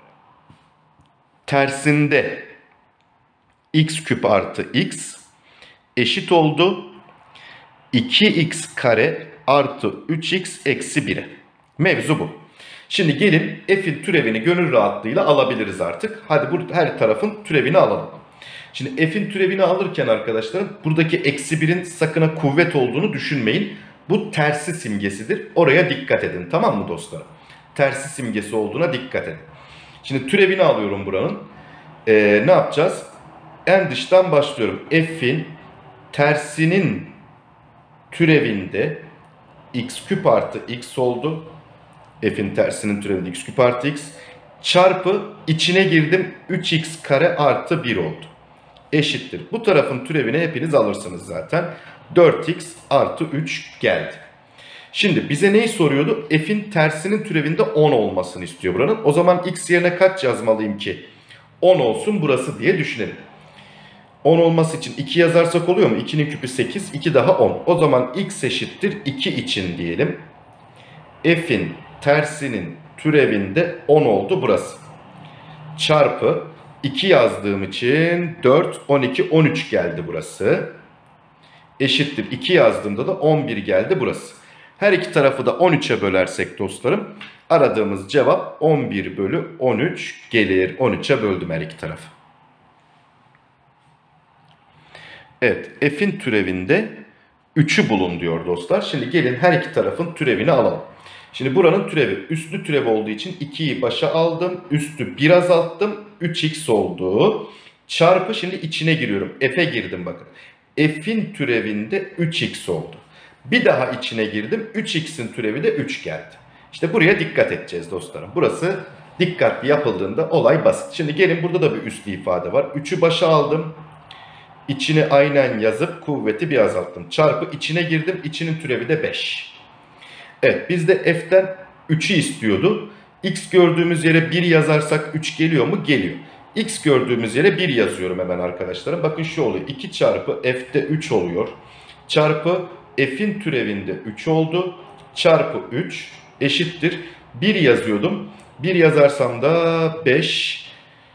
tersinde x küp artı x eşit oldu. iki x kare artı üç x eksi bire. Mevzu bu. Şimdi gelin f'in türevini gönül rahatlığıyla alabiliriz artık. Hadi bu her tarafın türevini alalım. Şimdi f'in türevini alırken arkadaşlarım buradaki eksi birin sakına kuvvet olduğunu düşünmeyin. Bu tersi simgesidir. Oraya dikkat edin, tamam mı dostlarım? Tersi simgesi olduğuna dikkat edin. Şimdi türevini alıyorum buranın. Ee, ne yapacağız? En dıştan başlıyorum. F'in tersinin türevinde x küp artı x oldu. F'in tersinin türevinde x küp artı x çarpı içine girdim üç x kare artı bir oldu. Eşittir. Bu tarafın türevini hepiniz alırsınız zaten. dört x artı üç geldi. Şimdi bize neyi soruyordu? F'in tersinin türevinde on olmasını istiyor buranın. O zaman x yerine kaç yazmalıyım ki on olsun burası diye düşünelim. on olması için iki yazarsak oluyor mu? ikinin küpü sekiz, iki daha on. O zaman x eşittir iki için diyelim. F'in tersinin türevinde on oldu burası. Çarpı iki yazdığım için dört, on iki, on üç geldi burası. Eşittir iki yazdığımda da on bir geldi burası. Her iki tarafı da on üçe bölersek dostlarım aradığımız cevap on bir bölü on üç gelir. on üçe böldüm her iki tarafı. Evet, f'in türevinde üçü bulun diyor dostlar. Şimdi gelin her iki tarafın türevini alalım. Şimdi buranın türevi üstlü türev olduğu için ikiyi başa aldım. Üstü bir azalttım. üç x oldu. Çarpı şimdi içine giriyorum. F'e girdim bakın. F'in türevinde üç x oldu. Bir daha içine girdim. üç x'in türevi de üç geldi. İşte buraya dikkat edeceğiz dostlarım. Burası dikkatli yapıldığında olay basit. Şimdi gelin burada da bir üslü ifade var. üçü başa aldım. İçini aynen yazıp kuvveti bir azalttım. Çarpı içine girdim. İçinin türevi de beş. Evet, biz de f'ten üçü istiyordu. X gördüğümüz yere bir yazarsak üç geliyor mu? Geliyor. X gördüğümüz yere bir yazıyorum hemen arkadaşlarım. Bakın şu oluyor. iki çarpı f'te üç oluyor. Çarpı f'in türevinde üç oldu. Çarpı üç eşittir. bir yazıyordum. bir yazarsam da beş.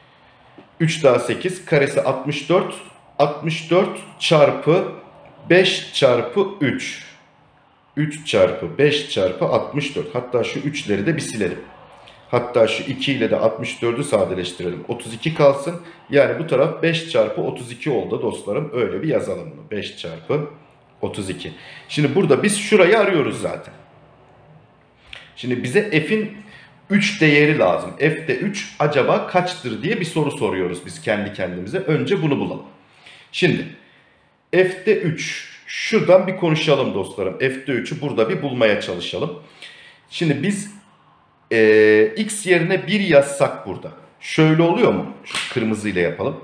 üç daha sekiz. Karesi altmış dört. altmış dört çarpı beş çarpı üç. üç çarpı beş çarpı altmış dört. Hatta şu üçleri de bir silelim. Hatta şu iki ile de altmış dördü sadeleştirelim. otuz iki kalsın. Yani bu taraf beş çarpı otuz iki oldu dostlarım. Öyle bir yazalım bunu. beş çarpı otuz iki. Şimdi burada biz şurayı arıyoruz zaten. Şimdi bize f'in üç değeri lazım. F'de üç acaba kaçtır diye bir soru soruyoruz biz kendi kendimize. Önce bunu bulalım. Şimdi f'de üç. Şuradan bir konuşalım dostlarım. F'de üçü burada bir bulmaya çalışalım. Şimdi biz e, x yerine bir yazsak burada. Şöyle oluyor mu? Şu kırmızıyla yapalım.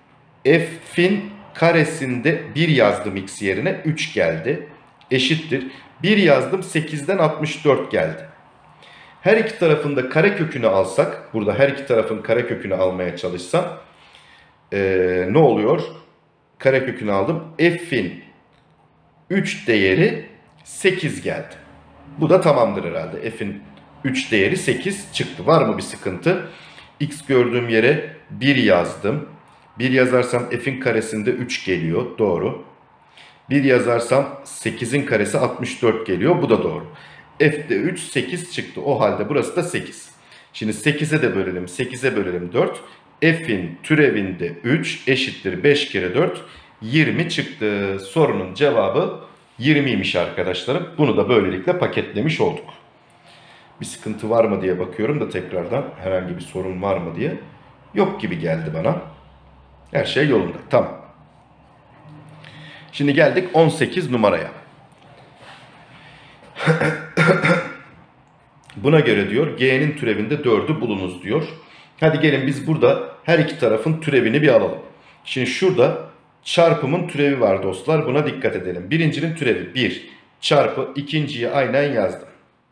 F'in karesinde bir yazdım x yerine. üç geldi. Eşittir. bir yazdım sekizden altmış dört geldi. Her iki tarafında karekökünü alsak. Burada her iki tarafın karekökünü almaya çalışsam. E, ne oluyor? Karekökünü aldım. F'in üç değeri sekiz geldi. Bu da tamamdır herhalde. F'in üç değeri sekiz çıktı. Var mı bir sıkıntı? X gördüğüm yere bir yazdım. bir yazarsam f'in karesinde üç geliyor. Doğru. bir yazarsam sekizin karesi altmış dört geliyor. Bu da doğru. F'de üç, sekiz çıktı. O halde burası da sekiz. Şimdi sekize de bölelim. sekize bölelim dört. F'in türevinde üç eşittir beş kere dört. yirmi çıktı. Sorunun cevabı yirmiymiş arkadaşlarım. Bunu da böylelikle paketlemiş olduk. Bir sıkıntı var mı diye bakıyorum da tekrardan herhangi bir sorun var mı diye. Yok gibi geldi bana. Her şey yolunda. Tamam. Şimdi geldik on sekiz numaraya. Buna göre diyor G'nin türevinde dördü bulunuz diyor. Hadi gelin biz burada her iki tarafın türevini bir alalım. Şimdi şurada çarpımın türevi var dostlar. Buna dikkat edelim. Birincinin türevi bir çarpı ikinciyi aynen yazdım.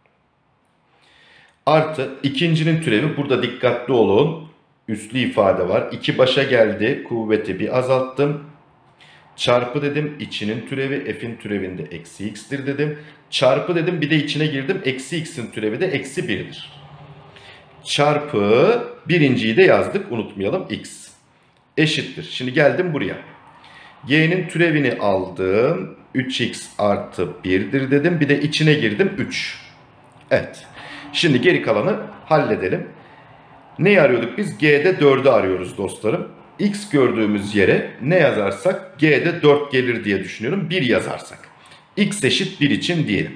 Artı ikincinin türevi burada dikkatli olun. Üslü ifade var. iki başa geldi. Kuvveti bir azalttım. Çarpı dedim. İçinin türevi f'in türevinde eksi x'tir dedim. Çarpı dedim. Bir de içine girdim. Eksi x'in türevi de eksi bir'dir. Çarpı birinciyi de yazdık. Unutmayalım x. Eşittir. Şimdi geldim buraya. G'nin türevini aldım. üç x artı bir'dir dedim. Bir de içine girdim üç. Evet. Şimdi geri kalanı halledelim. Neyi arıyorduk biz? G'de dördü arıyoruz dostlarım. X gördüğümüz yere ne yazarsak G'de dört gelir diye düşünüyorum. bir yazarsak. X eşit bir için diyelim.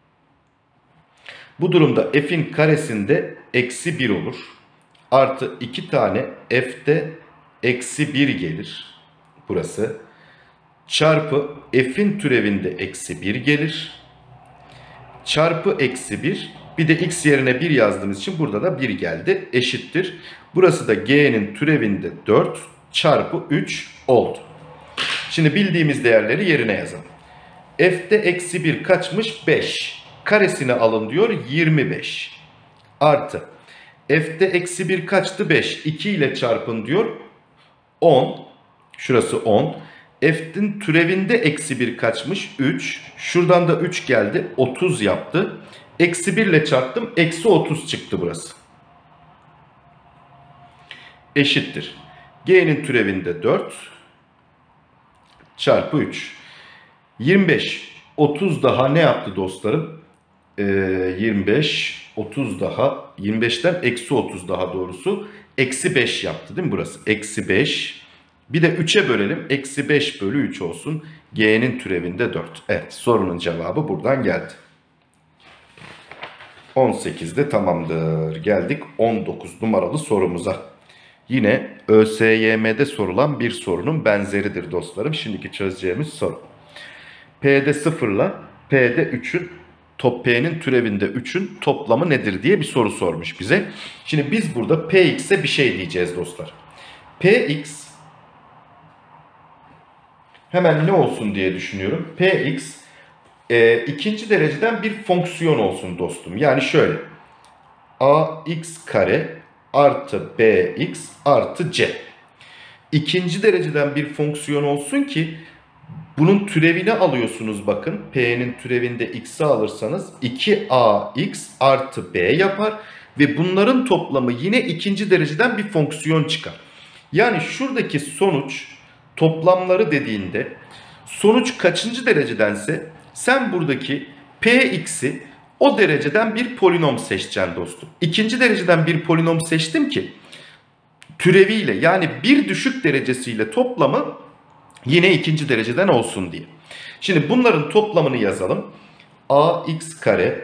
Bu durumda f'in karesinde eksi bir olur. Artı iki tane f'de eksi bir gelir. Burası. Çarpı f'in türevinde eksi bir gelir. Çarpı eksi bir. Bir de x yerine bir yazdığımız için burada da bir geldi. Eşittir. Burası da g'nin türevinde dört çarpı üç oldu. Şimdi bildiğimiz değerleri yerine yazalım. F'de eksi bir kaçmış? beş. Karesini alın diyor yirmi beş. Artı. F'de eksi bir kaçtı? beş. iki ile çarpın diyor. on. Şurası on. F'in türevinde eksi bir kaçmış? üç. Şuradan da üç geldi. otuz yaptı. Eksi bir ile çarptım. Eksi otuz çıktı burası. Eşittir. G'nin türevinde dört çarpı üç. yirmi beş. otuz daha ne yaptı dostlarım? Ee, yirmi beş. otuz daha. yirmi beşten eksi otuz daha doğrusu. Eksi beş yaptı değil mi burası? Eksi beş. Bir de üçe bölelim. Eksi beş bölü üç olsun. G'nin türevinde dört. Evet, sorunun cevabı buradan geldi. on sekizde tamamdır. Geldik on dokuz numaralı sorumuza. Yine ÖSYM'de sorulan bir sorunun benzeridir dostlarım. Şimdiki çözeceğimiz soru. P'de sıfır ile P'de üçün top P'nin türevinde üçün toplamı nedir diye bir soru sormuş bize. Şimdi biz burada Px'e bir şey diyeceğiz dostlar. Px hemen ne olsun diye düşünüyorum. Px e, ikinci dereceden bir fonksiyon olsun dostum. Yani şöyle. Ax kare artı bx artı c. İkinci dereceden bir fonksiyon olsun ki bunun türevini alıyorsunuz bakın. P'nin türevinde x'i alırsanız iki ax artı b yapar. Ve bunların toplamı yine ikinci dereceden bir fonksiyon çıkar. Yani şuradaki sonuç toplamları dediğinde sonuç kaçıncı derecedense sen buradaki px'i o dereceden bir polinom seçeceksin dostum. İkinci dereceden bir polinom seçtim ki türeviyle yani bir düşük derecesiyle toplamı yine ikinci dereceden olsun diye. Şimdi bunların toplamını yazalım. Ax kare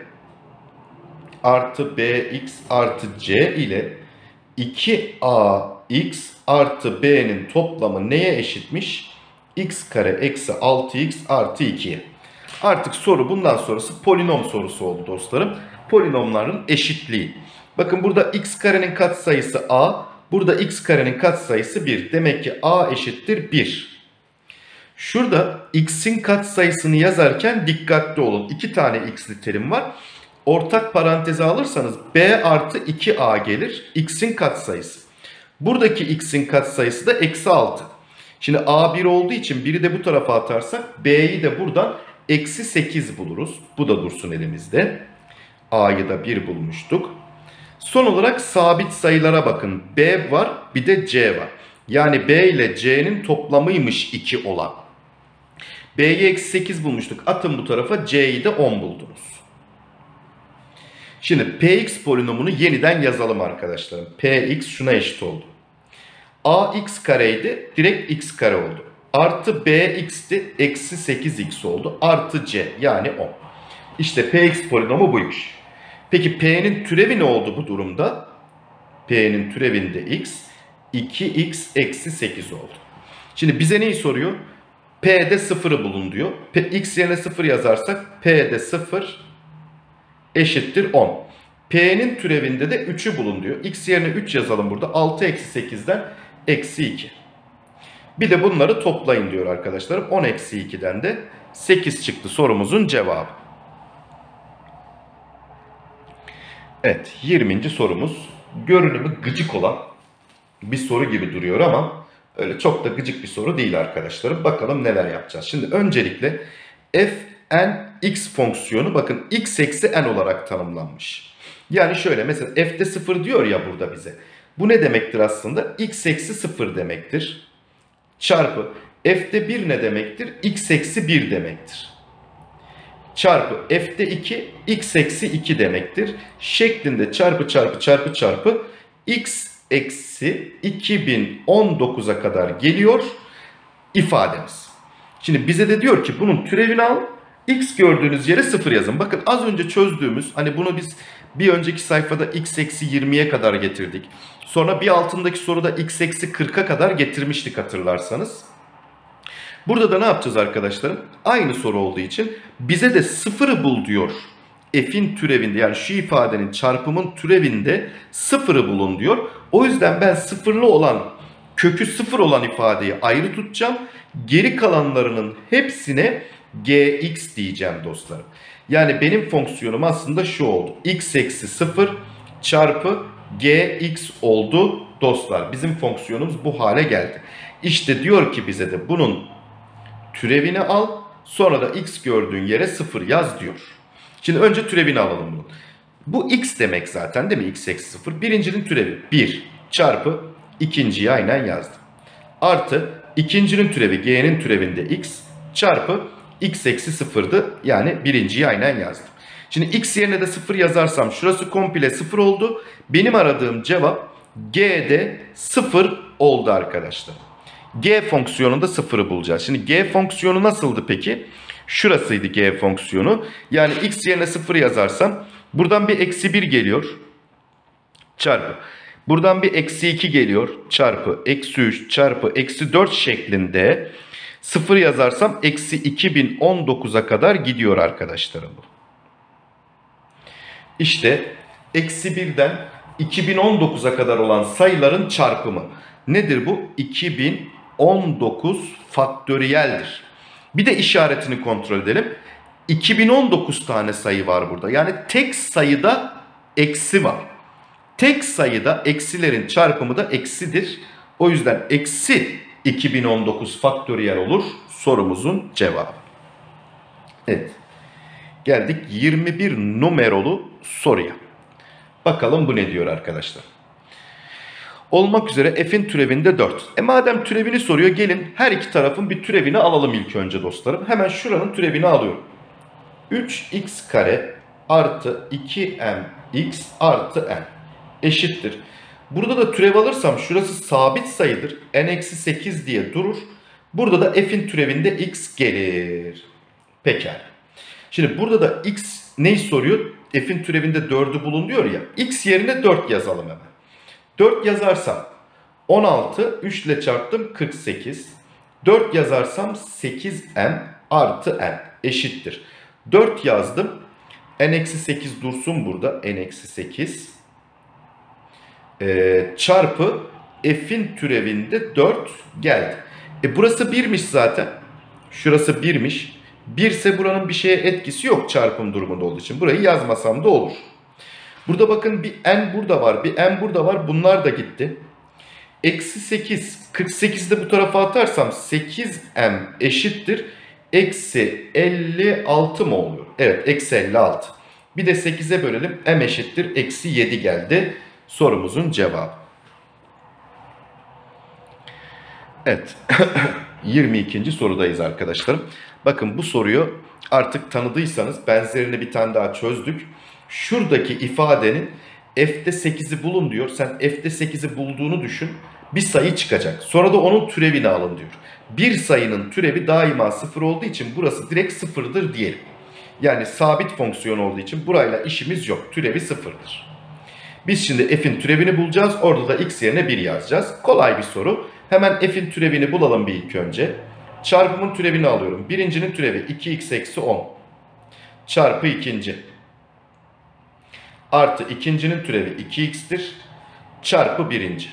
artı bx artı c ile iki ax artı b'nin toplamı neye eşitmiş? X kare eksi altı x artı ikiye. Artık soru bundan sonrası polinom sorusu oldu dostlarım. Polinomların eşitliği. Bakın burada x karenin katsayısı a. Burada x karenin katsayısı bir. Demek ki a eşittir bir. Şurada x'in katsayısını yazarken dikkatli olun. iki tane x'li terim var. Ortak paranteze alırsanız b artı iki a gelir. X'in katsayısı. Buradaki x'in katsayısı da eksi altı. Şimdi a bir olduğu için biri de bu tarafa atarsak b'yi de buradan eksi sekiz buluruz. Bu da dursun elimizde. A'yı da bir bulmuştuk. Son olarak sabit sayılara bakın. B var bir de c var. Yani b ile c'nin toplamıymış iki olan. B'yi eksi sekiz bulmuştuk. Atın bu tarafa, c'yi de on buldunuz. Şimdi px polinomunu yeniden yazalım arkadaşlarım. Px şuna eşit oldu. Ax kareydi. Direkt x kare oldu. Artı bx'ti. Eksi sekiz x oldu. Artı c yani on. İşte px polinomu buymuş. Peki p'nin türevi ne oldu bu durumda? P'nin türevinde x. iki x eksi sekiz oldu. Şimdi bize neyi soruyor? P'de sıfırı bulun diyor. P, x yerine sıfır yazarsak P'de sıfır eşittir on. P'nin türevinde de üçü bulun diyor. X yerine üç yazalım burada. altı eksi sekizden eksi iki. Bir de bunları toplayın diyor arkadaşlarım. on eksi iki'den de sekiz çıktı sorumuzun cevabı. Evet, yirminci sorumuz. Görünümü gıcık olan bir soru gibi duruyor ama öyle çok da gıcık bir soru değil arkadaşlarım. Bakalım neler yapacağız. Şimdi öncelikle f n x fonksiyonu bakın x eksi n olarak tanımlanmış. Yani şöyle mesela f'de sıfır diyor ya burada bize. Bu ne demektir aslında? X eksi sıfır demektir. Çarpı F'de bir ne demektir? X eksi bir demektir. Çarpı F'de iki, X eksi iki demektir. Şeklinde çarpı çarpı çarpı çarpı X eksi iki bin on dokuza kadar geliyor ifademiz. Şimdi bize de diyor ki bunun türevini al. X gördüğünüz yere sıfır yazın. Bakın az önce çözdüğümüz, hani bunu biz bir önceki sayfada x eksi yirmiye kadar getirdik. Sonra bir altındaki soruda x eksi kırka kadar getirmiştik hatırlarsanız. Burada da ne yapacağız arkadaşlarım? Aynı soru olduğu için bize de sıfırı bul diyor. F'in türevinde, yani şu ifadenin çarpımın türevinde sıfırı bulun diyor. O yüzden ben sıfırlı olan, kökü sıfır olan ifadeyi ayrı tutacağım. Geri kalanlarının hepsine gx diyeceğim dostlarım. Yani benim fonksiyonum aslında şu oldu. X eksi sıfır çarpı gx oldu dostlar. Bizim fonksiyonumuz bu hale geldi. İşte diyor ki bize de bunun türevini al. Sonra da x gördüğün yere sıfır yaz diyor. Şimdi önce türevini alalım bunun. Bu x demek zaten değil mi? X eksi sıfır. Birincinin türevi bir çarpı ikinciyi aynen yazdım. Artı ikincinin türevi g'nin türevinde x çarpı x eksi sıfırdı. Yani birinciyi aynen yazdım. Şimdi x yerine de sıfır yazarsam şurası komple sıfır oldu. Benim aradığım cevap g'de sıfır oldu arkadaşlar. G fonksiyonunda sıfırı bulacağız. Şimdi g fonksiyonu nasıldı peki? Şurasıydı g fonksiyonu. Yani x yerine sıfır yazarsam buradan bir eksi bir geliyor. Çarpı. Buradan bir eksi iki geliyor. Çarpı. Eksi üç çarpı eksi dört şeklinde sıfır yazarsam eksi iki bin on dokuza kadar gidiyor arkadaşlarım bu. İşte eksi birden iki bin on dokuza kadar olan sayıların çarpımı. Nedir bu? iki bin on dokuz faktöriyeldir. Bir de işaretini kontrol edelim. iki bin on dokuz tane sayı var burada. Yani tek sayıda eksi var. Tek sayıda eksilerin çarpımı da eksidir. O yüzden eksi iki bin on dokuz faktöriyel olur sorumuzun cevabı. Evet. Geldik yirmi bir numarolu soruya. Bakalım bu ne diyor arkadaşlar. Olmak üzere f'in türevinde dört. E madem türevini soruyor, gelin her iki tarafın bir türevini alalım ilk önce dostlarım. Hemen şuranın türevini alıyorum. üç x kare artı iki m x artı n eşittir. Burada da türev alırsam şurası sabit sayıdır. N eksi sekiz diye durur. Burada da f'in türevinde x gelir. Pekala. Şimdi burada da x neyi soruyor? F'in türevinde dördü bulun diyor ya. X yerine dört yazalım hemen. dört yazarsam on altı, üç ile çarptım kırk sekiz. dört yazarsam sekiz m artı n eşittir. dört yazdım. N eksi sekiz dursun burada. N eksi sekiz. Ee, çarpı f'in türevinde dört geldi. E burası birmiş zaten. Şurası birmiş. bir ise buranın bir şeye etkisi yok çarpım durumunda olduğu için. Burayı yazmasam da olur. Burada bakın bir n burada var, bir n burada var. Bunlar da gitti. Eksi sekiz, kırk sekiz'i de bu tarafa atarsam sekiz m eşittir. Eksi elli altı mı oluyor? Evet, eksi elli altı. Bir de sekize bölelim. M eşittir. Eksi yedi geldi. Sorumuzun cevabı. Evet. yirmi ikinci sorudayız arkadaşlarım. Bakın bu soruyu artık tanıdıysanız benzerini bir tane daha çözdük. Şuradaki ifadenin f'de sekizi bulun diyor. Sen f'de sekizi bulduğunu düşün. Bir sayı çıkacak. Sonra da onun türevini alın diyor. Bir sayının türevi daima sıfır olduğu için burası direkt sıfırdır diyelim. Yani sabit fonksiyon olduğu için burayla işimiz yok. Türevi sıfırdır. Biz şimdi f'in türevini bulacağız. Orada da x yerine bir yazacağız. Kolay bir soru. Hemen f'in türevini bulalım bir ilk önce. Çarpımın türevini alıyorum. Birincinin türevi iki x eksi on. Çarpı ikinci. Artı ikincinin türevi iki x'tir. Çarpı birinci.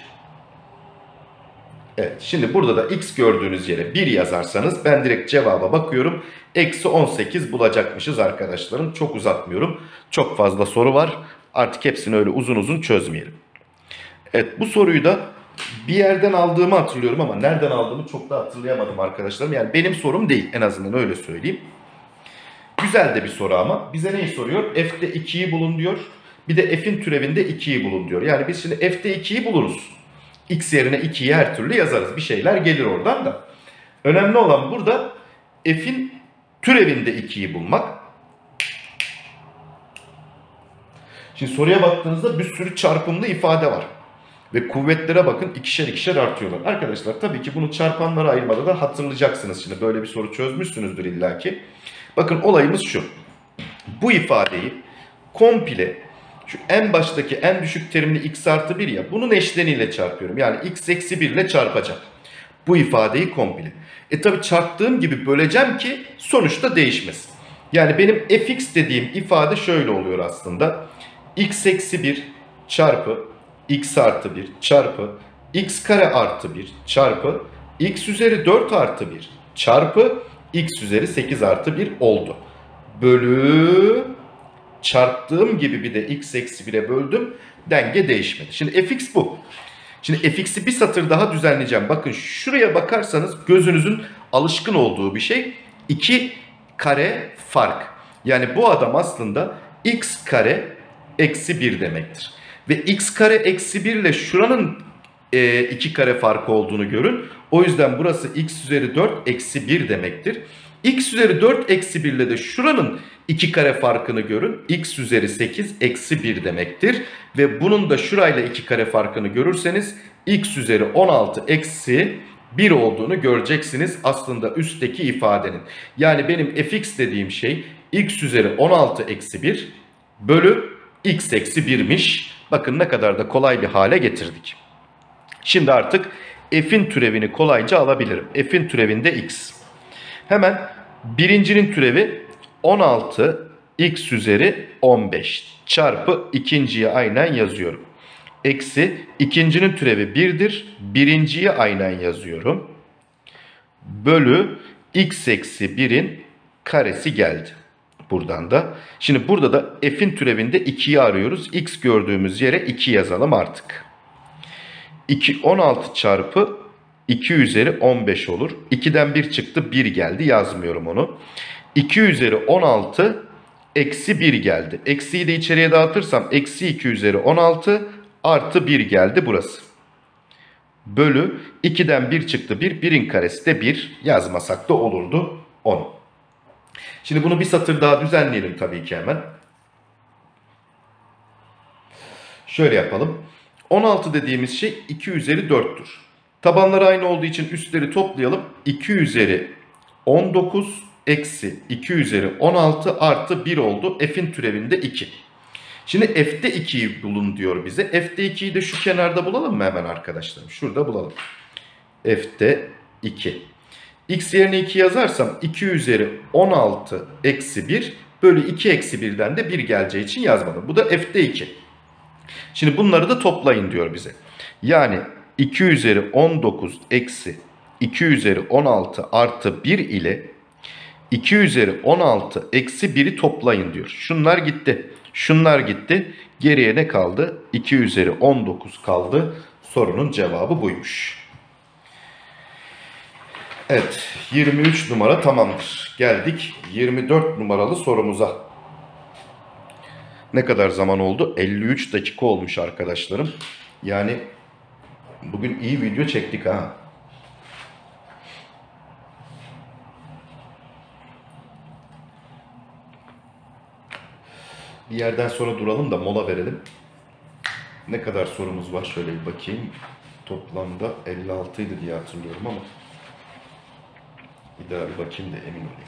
Evet, şimdi burada da x gördüğünüz yere bir yazarsanız ben direkt cevaba bakıyorum. Eksi on sekiz bulacakmışız arkadaşlarım. Çok uzatmıyorum. Çok fazla soru var. Artık hepsini öyle uzun uzun çözmeyelim. Evet, bu soruyu da bir yerden aldığımı hatırlıyorum ama nereden aldığımı çok da hatırlayamadım arkadaşlarım. Yani benim sorum değil, en azından öyle söyleyeyim. Güzel de bir soru ama. Bize neyi soruyor? F'de ikiyi bulun diyor. Bir de f'in türevinde ikiyi bulun diyor. Yani biz şimdi f'de ikiyi buluruz. X yerine ikiyi her türlü yazarız. Bir şeyler gelir oradan da. Önemli olan burada f'in türevinde ikiyi bulmak. Şimdi soruya baktığınızda bir sürü çarpımlı ifade var. Ve kuvvetlere bakın, ikişer ikişer artıyorlar. Arkadaşlar tabii ki bunu çarpanlara ayırmada da hatırlayacaksınız. Şimdi böyle bir soru çözmüşsünüzdür illaki. Bakın olayımız şu. Bu ifadeyi komple şu en baştaki en düşük terimli x artı bir ya, bunun eşleniyle çarpıyorum. Yani x eksi bir ile çarpacağım. Bu ifadeyi komple. E tabii çarptığım gibi böleceğim ki sonuçta değişmesin. Yani benim fx dediğim ifade şöyle oluyor aslında. X eksi bir çarpı x artı bir çarpı x kare artı bir çarpı x üzeri dört artı bir çarpı x üzeri sekiz artı bir oldu. Bölü çarptığım gibi bir de x eksi bire böldüm. Denge değişmedi. Şimdi fx bu. Şimdi fx'i bir satır daha düzenleyeceğim. Bakın şuraya bakarsanız gözünüzün alışkın olduğu bir şey. iki kare fark. Yani bu adam aslında x kare eksi bir demektir. Ve x kare eksi bir ile şuranın e, iki kare farkı olduğunu görün. O yüzden burası x üzeri dört eksi bir demektir. X üzeri dört eksi bir ile de şuranın iki kare farkını görün. X üzeri sekiz eksi bir demektir. Ve bunun da şurayla iki kare farkını görürseniz x üzeri on altı eksi bir olduğunu göreceksiniz aslında üstteki ifadenin. Yani benim fx dediğim şey x üzeri on altı eksi bir bölü x eksi bir'miş. Bakın ne kadar da kolay bir hale getirdik. Şimdi artık f'in türevini kolayca alabilirim. F'in türevinde x. Hemen birincinin türevi on altı x üzeri on beş çarpı ikinciyi aynen yazıyorum. Eksi ikincinin türevi bir'dir. Birinciyi aynen yazıyorum. Bölü x eksi bir'in karesi geldi. Buradan da. Şimdi burada da f'in türevinde ikiyi arıyoruz. X gördüğümüz yere iki yazalım artık. iki, on altı çarpı iki üzeri on beş olur. iki'den bir çıktı, bir geldi. Yazmıyorum onu. iki üzeri on altı eksi bir geldi. Eksiyi de içeriye dağıtırsam eksi iki üzeri on altı artı bir geldi burası. Bölü iki'den bir çıktı, bir. bir'in karesi de bir. Yazmasak da olurdu on. Şimdi bunu bir satır daha düzenleyelim tabii ki hemen. Şöyle yapalım. on altı dediğimiz şey iki üzeri dört'tür. Tabanları aynı olduğu için üstleri toplayalım. iki üzeri on dokuz eksi iki üzeri on altı artı bir oldu. F'in türevinde iki. Şimdi f'te ikiyi bulun diyor bize. F'te ikiyi de şu kenarda bulalım mı hemen arkadaşlarım? Şurada bulalım. F'te iki. X yerine iki yazarsam iki üzeri on altı eksi bir bölü iki eksi bir'den de bir geleceği için yazmadım. Bu da f'te iki. Şimdi bunları da toplayın diyor bize. Yani iki üzeri on dokuz eksi iki üzeri on altı artı bir ile iki üzeri on altı eksi bir'i toplayın diyor. Şunlar gitti. Şunlar gitti. Geriye ne kaldı? iki üzeri on dokuz kaldı. Sorunun cevabı buymuş. Evet, yirmi üç numara tamamdır. Geldik yirmi dört numaralı sorumuza. Ne kadar zaman oldu? elli üç dakika olmuş arkadaşlarım. Yani bugün iyi video çektik ha. Bir yerden sonra duralım da mola verelim. Ne kadar sorumuz var? Şöyle bir bakayım. Toplamda elli altı idi diye hatırlıyorum ama bir daha bir bakayım da emin olayım.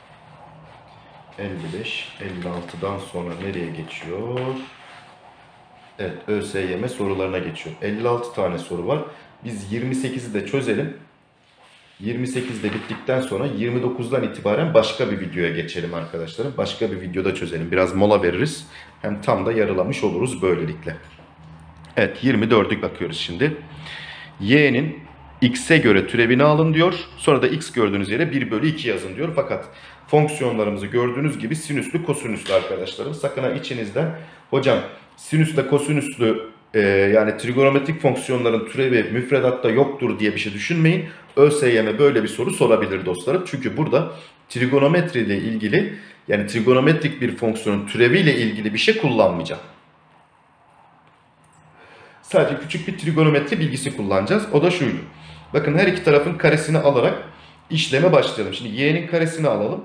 elli beş, elli altı'dan sonra nereye geçiyor? Evet, ÖSYM sorularına geçiyor. elli altı tane soru var. Biz yirmi sekizi de çözelim. yirmi sekiz de bittikten sonra yirmi dokuz'dan itibaren başka bir videoya geçelim arkadaşlarım. Başka bir videoda çözelim. Biraz mola veririz. Hem tam da yarılamış oluruz böylelikle. Evet, yirmi dört'e bakıyoruz şimdi. Y'nin x'e göre türevini alın diyor. Sonra da x gördüğünüz yere bir bölü iki yazın diyor. Fakat fonksiyonlarımızı gördüğünüz gibi sinüslü kosinüslü arkadaşlarım. Sakın ha içinizden hocam sinüsle kosinüslü e, yani trigonometrik fonksiyonların türevi müfredatta yoktur diye bir şey düşünmeyin. ÖSYM böyle bir soru sorabilir dostlarım. Çünkü burada trigonometri ile ilgili yani trigonometrik bir fonksiyonun türeviyle ilgili bir şey kullanmayacağım. Sadece küçük bir trigonometri bilgisi kullanacağız. O da şuydu. Bakın her iki tarafın karesini alarak İşleme başlayalım. Şimdi y'nin karesini alalım.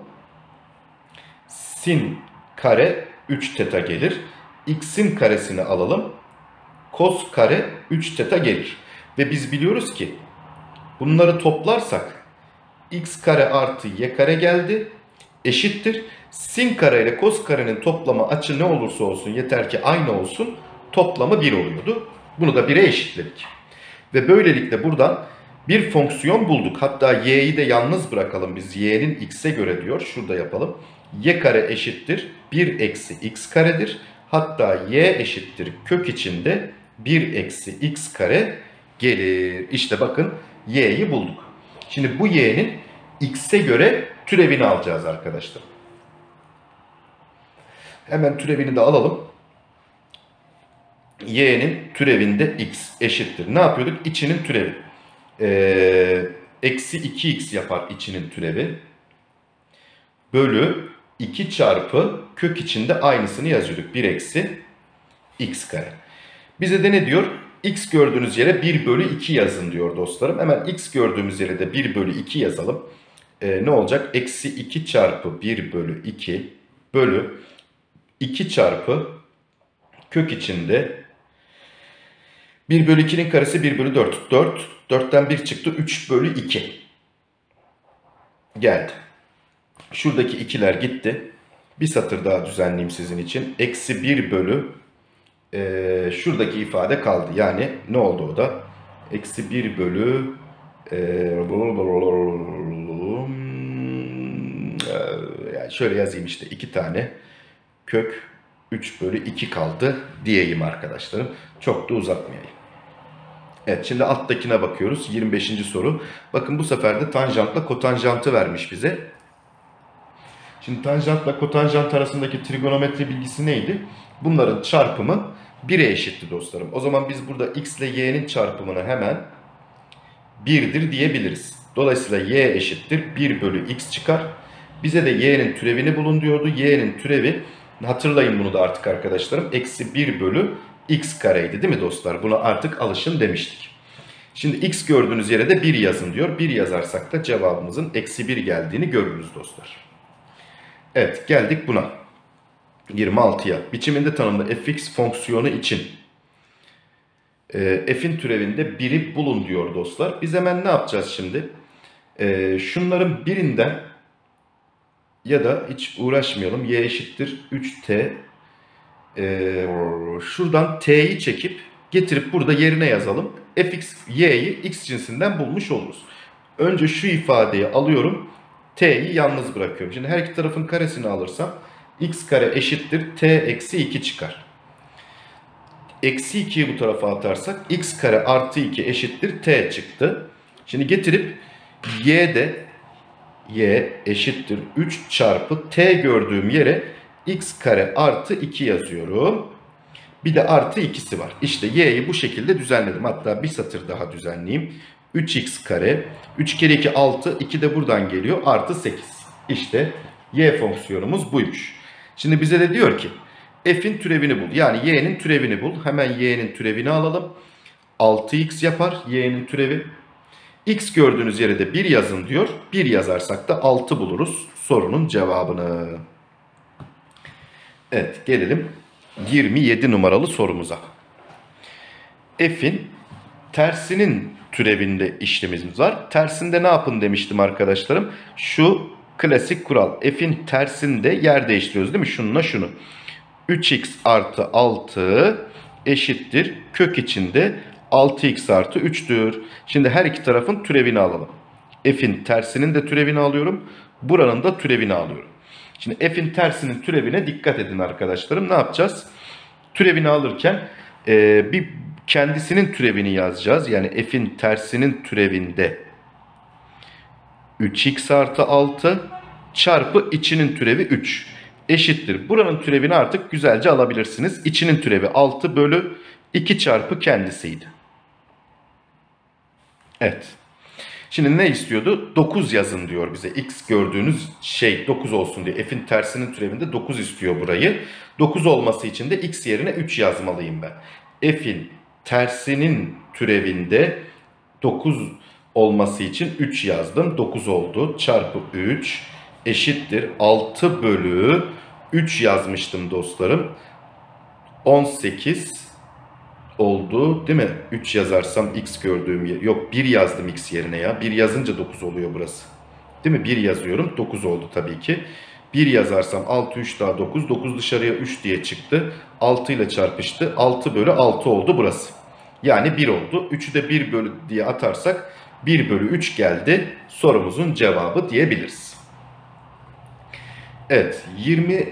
Sin kare üç teta gelir. X'in karesini alalım. Kos kare üç teta gelir. Ve biz biliyoruz ki bunları toplarsak x kare artı y kare geldi. Eşittir. Sin kare ile kos karenin toplamı açı ne olursa olsun yeter ki aynı olsun. Toplamı bir oluyordu. Bunu da bire eşitledik. Ve böylelikle buradan bir fonksiyon bulduk. Hatta y'yi de yalnız bırakalım biz. Y'nin x'e göre diyor. Şurada yapalım. Y kare eşittir bir eksi x karedir. Hatta y eşittir kök içinde bir eksi x kare gelir. İşte bakın y'yi bulduk. Şimdi bu y'nin x'e göre türevini alacağız arkadaşlar. Hemen türevini de alalım. Y'nin türevinde x eşittir. Ne yapıyorduk? İçinin türevi. Ee, eksi iki x yapar içinin türevi. Bölü iki çarpı kök içinde aynısını yazıyorduk. bir eksi x kare. Bize de ne diyor? X gördüğünüz yere bir bölü iki yazın diyor dostlarım. Hemen x gördüğümüz yere de bir bölü iki yazalım. Ee, ne olacak? Eksi iki çarpı bir bölü iki bölü iki çarpı kök içinde bir bölü ikinin karesi bir bölü dört. dört. dörtten bir çıktı. üç bölü iki. Geldi. Şuradaki ikiler gitti. Bir satır daha düzenleyeyim sizin için. Eksi bir bölü e, şuradaki ifade kaldı. Yani ne oldu o da? Eksi bir bölü e, yani şöyle yazayım işte iki tane kök üç bölü iki kaldı diyeyim arkadaşlarım. Çok da uzatmayayım. Evet, şimdi alttakine bakıyoruz. yirmi beşinci soru. Bakın bu sefer de tanjantla kotanjantı vermiş bize. Şimdi tanjantla kotanjant arasındaki trigonometri bilgisi neydi? Bunların çarpımı bire eşitti dostlarım. O zaman biz burada x ile y'nin çarpımını hemen birdir diyebiliriz. Dolayısıyla y eşittir bir bölü x çıkar. Bize de y'nin türevini bulun diyordu. Y'nin türevi, hatırlayın bunu da artık arkadaşlarım, eksi bir bölü x kareydi değil mi dostlar? Buna artık alışın demiştik. Şimdi x gördüğünüz yere de bir yazın diyor. bir yazarsak da cevabımızın eksi bir geldiğini görürüz dostlar. Evet, geldik buna. yirmi altıya. Biçiminde tanımlı fx fonksiyonu için e, f'in türevinde biri bulun diyor dostlar. Biz hemen ne yapacağız şimdi? E, şunların birinden ya da hiç uğraşmayalım. Y eşittir üç t. E, şuradan t'yi çekip getirip burada yerine yazalım. Fx, y'yi x cinsinden bulmuş oluruz. Önce şu ifadeyi alıyorum. T'yi yalnız bırakıyorum. Şimdi her iki tarafın karesini alırsam x kare eşittir t eksi iki çıkar. Eksi ikiyi bu tarafa atarsak x kare artı iki eşittir t çıktı. Şimdi getirip y'de y eşittir üç çarpı t gördüğüm yere x kare artı iki yazıyorum. Bir de artı ikisi var. İşte y'yi bu şekilde düzenledim. Hatta bir satır daha düzenleyeyim. üç x kare. üç kere iki altı. iki de buradan geliyor. Artı sekiz. İşte y fonksiyonumuz buymuş. Şimdi bize de diyor ki f'in türevini bul. Yani y'nin türevini bul. Hemen y'nin türevini alalım. altı x yapar y'nin türevi. X gördüğünüz yere de bir yazın diyor. bir yazarsak da altı buluruz sorunun cevabını. Evet, gelelim yirmi yedi numaralı sorumuza. F'in tersinin türevinde işlemimiz var. Tersinde ne yapın demiştim arkadaşlarım. Şu klasik kural. F'in tersinde yer değiştiriyoruz değil mi? Şununla şunu. üç x artı altı eşittir kök içinde altı x artı üç'tür. Şimdi her iki tarafın türevini alalım. F'in tersinin de türevini alıyorum. Buranın da türevini alıyorum. Şimdi f'in tersinin türevine dikkat edin arkadaşlarım. Ne yapacağız? Türevini alırken e, bir kendisinin türevini yazacağız. Yani f'in tersinin türevinde üç x artı altı çarpı içinin türevi üç eşittir. Buranın türevini artık güzelce alabilirsiniz. İçinin türevi altı bölü iki çarpı kendisiydi. Evet. Şimdi ne istiyordu? dokuz yazın diyor bize. X gördüğünüz şey dokuz olsun diye. F'in tersinin türevinde dokuz istiyor burayı. dokuz olması için de x yerine üç yazmalıyım ben. F'in tersinin türevinde dokuz olması için üç yazdım. dokuz oldu. Çarpı üç eşittir. altı bölü üç yazmıştım dostlarım. on sekiz oldu değil mi? üç yazarsam x gördüğüm yer. Yok, bir yazdım x yerine ya. bir yazınca dokuz oluyor burası. Değil mi? bir yazıyorum. dokuz oldu tabii ki. bir yazarsam altı, üç daha dokuz. dokuz dışarıya üç diye çıktı. altı ile çarpıştı. altı bölü altı oldu burası. Yani bir oldu. üçü de bir bölü diye atarsak bir bölü üç geldi. Sorumuzun cevabı diyebiliriz. Evet, yirmi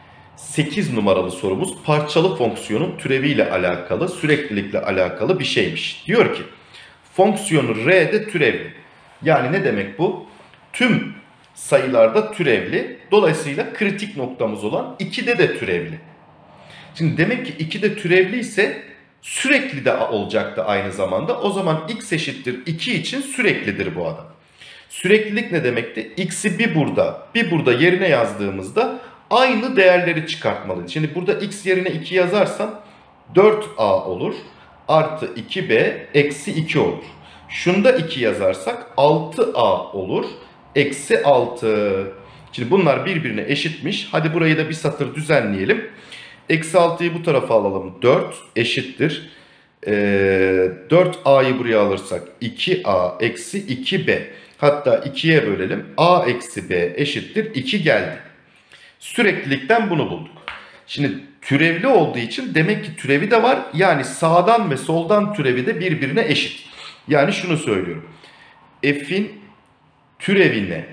sekiz numaralı sorumuz parçalı fonksiyonun türeviyle alakalı, süreklilikle alakalı bir şeymiş. Diyor ki fonksiyonu R'de türevli. Yani ne demek bu? Tüm sayılarda türevli. Dolayısıyla kritik noktamız olan ikide de türevli. Şimdi demek ki ikide türevli ise sürekli de olacaktı aynı zamanda. O zaman x eşittir iki için süreklidir bu adam. Süreklilik ne demekti? X'i bir burada, bir burada yerine yazdığımızda aynı değerleri çıkartmalıyız. Şimdi burada x yerine iki yazarsam dört a olur. Artı iki b eksi iki olur. Şunda iki yazarsak altı a olur. Eksi altı. Şimdi bunlar birbirine eşitmiş. Hadi burayı da bir satır düzenleyelim. Eksi altıyı bu tarafa alalım. dört eşittir. Ee, dört a'yı buraya alırsak iki a eksi iki b. Hatta ikiye bölelim. A eksi b eşittir iki geldi. Süreklilikten bunu bulduk. Şimdi türevli olduğu için demek ki türevi de var. Yani sağdan ve soldan türevi de birbirine eşit. Yani şunu söylüyorum. F'in türevine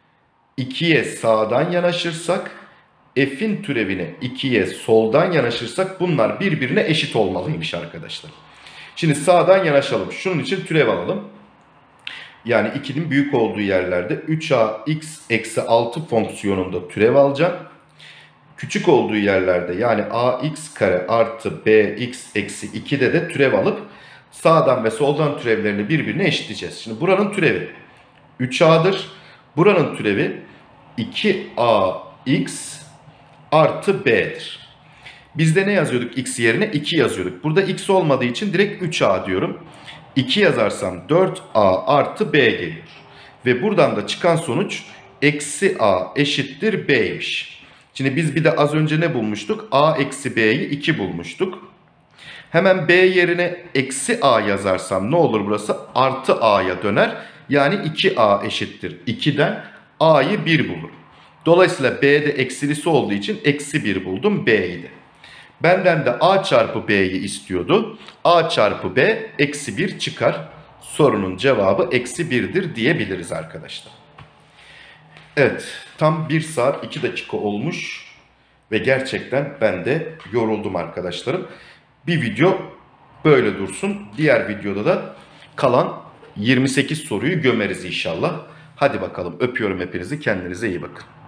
ikiye sağdan yanaşırsak, F'in türevine ikiye soldan yanaşırsak bunlar birbirine eşit olmalıymış arkadaşlar. Şimdi sağdan yanaşalım. Şunun için türev alalım. Yani ikinin büyük olduğu yerlerde üç a x eksi altı fonksiyonunda türev alacağım. Küçük olduğu yerlerde yani ax kare artı bx eksi iki'de de türev alıp sağdan ve soldan türevlerini birbirine eşitleyeceğiz. Şimdi buranın türevi üç a'dır. Buranın türevi iki a x artı b'dir. Bizde ne yazıyorduk x yerine? iki yazıyorduk. Burada x olmadığı için direkt üç a diyorum. iki yazarsam dört a artı b geliyor. Ve buradan da çıkan sonuç eksi a eşittir b'ymiş. Şimdi biz bir de az önce ne bulmuştuk? A eksi b'yi iki bulmuştuk. Hemen b yerine eksi a yazarsam ne olur burası? Artı a'ya döner. Yani iki a eşittir iki'den a'yı bir bulurum. Dolayısıyla b'de eksilisi olduğu için eksi bir buldum b'yi de. Benden de a çarpı b'yi istiyordu. A çarpı b eksi bir çıkar. Sorunun cevabı eksi bir'dir diyebiliriz arkadaşlar. Evet, tam bir saat iki dakika olmuş ve gerçekten ben de yoruldum arkadaşlarım. Bir video böyle dursun. Diğer videoda da kalan yirmi sekiz soruyu gömeriz inşallah. Hadi bakalım, öpüyorum hepinizi, kendinize iyi bakın.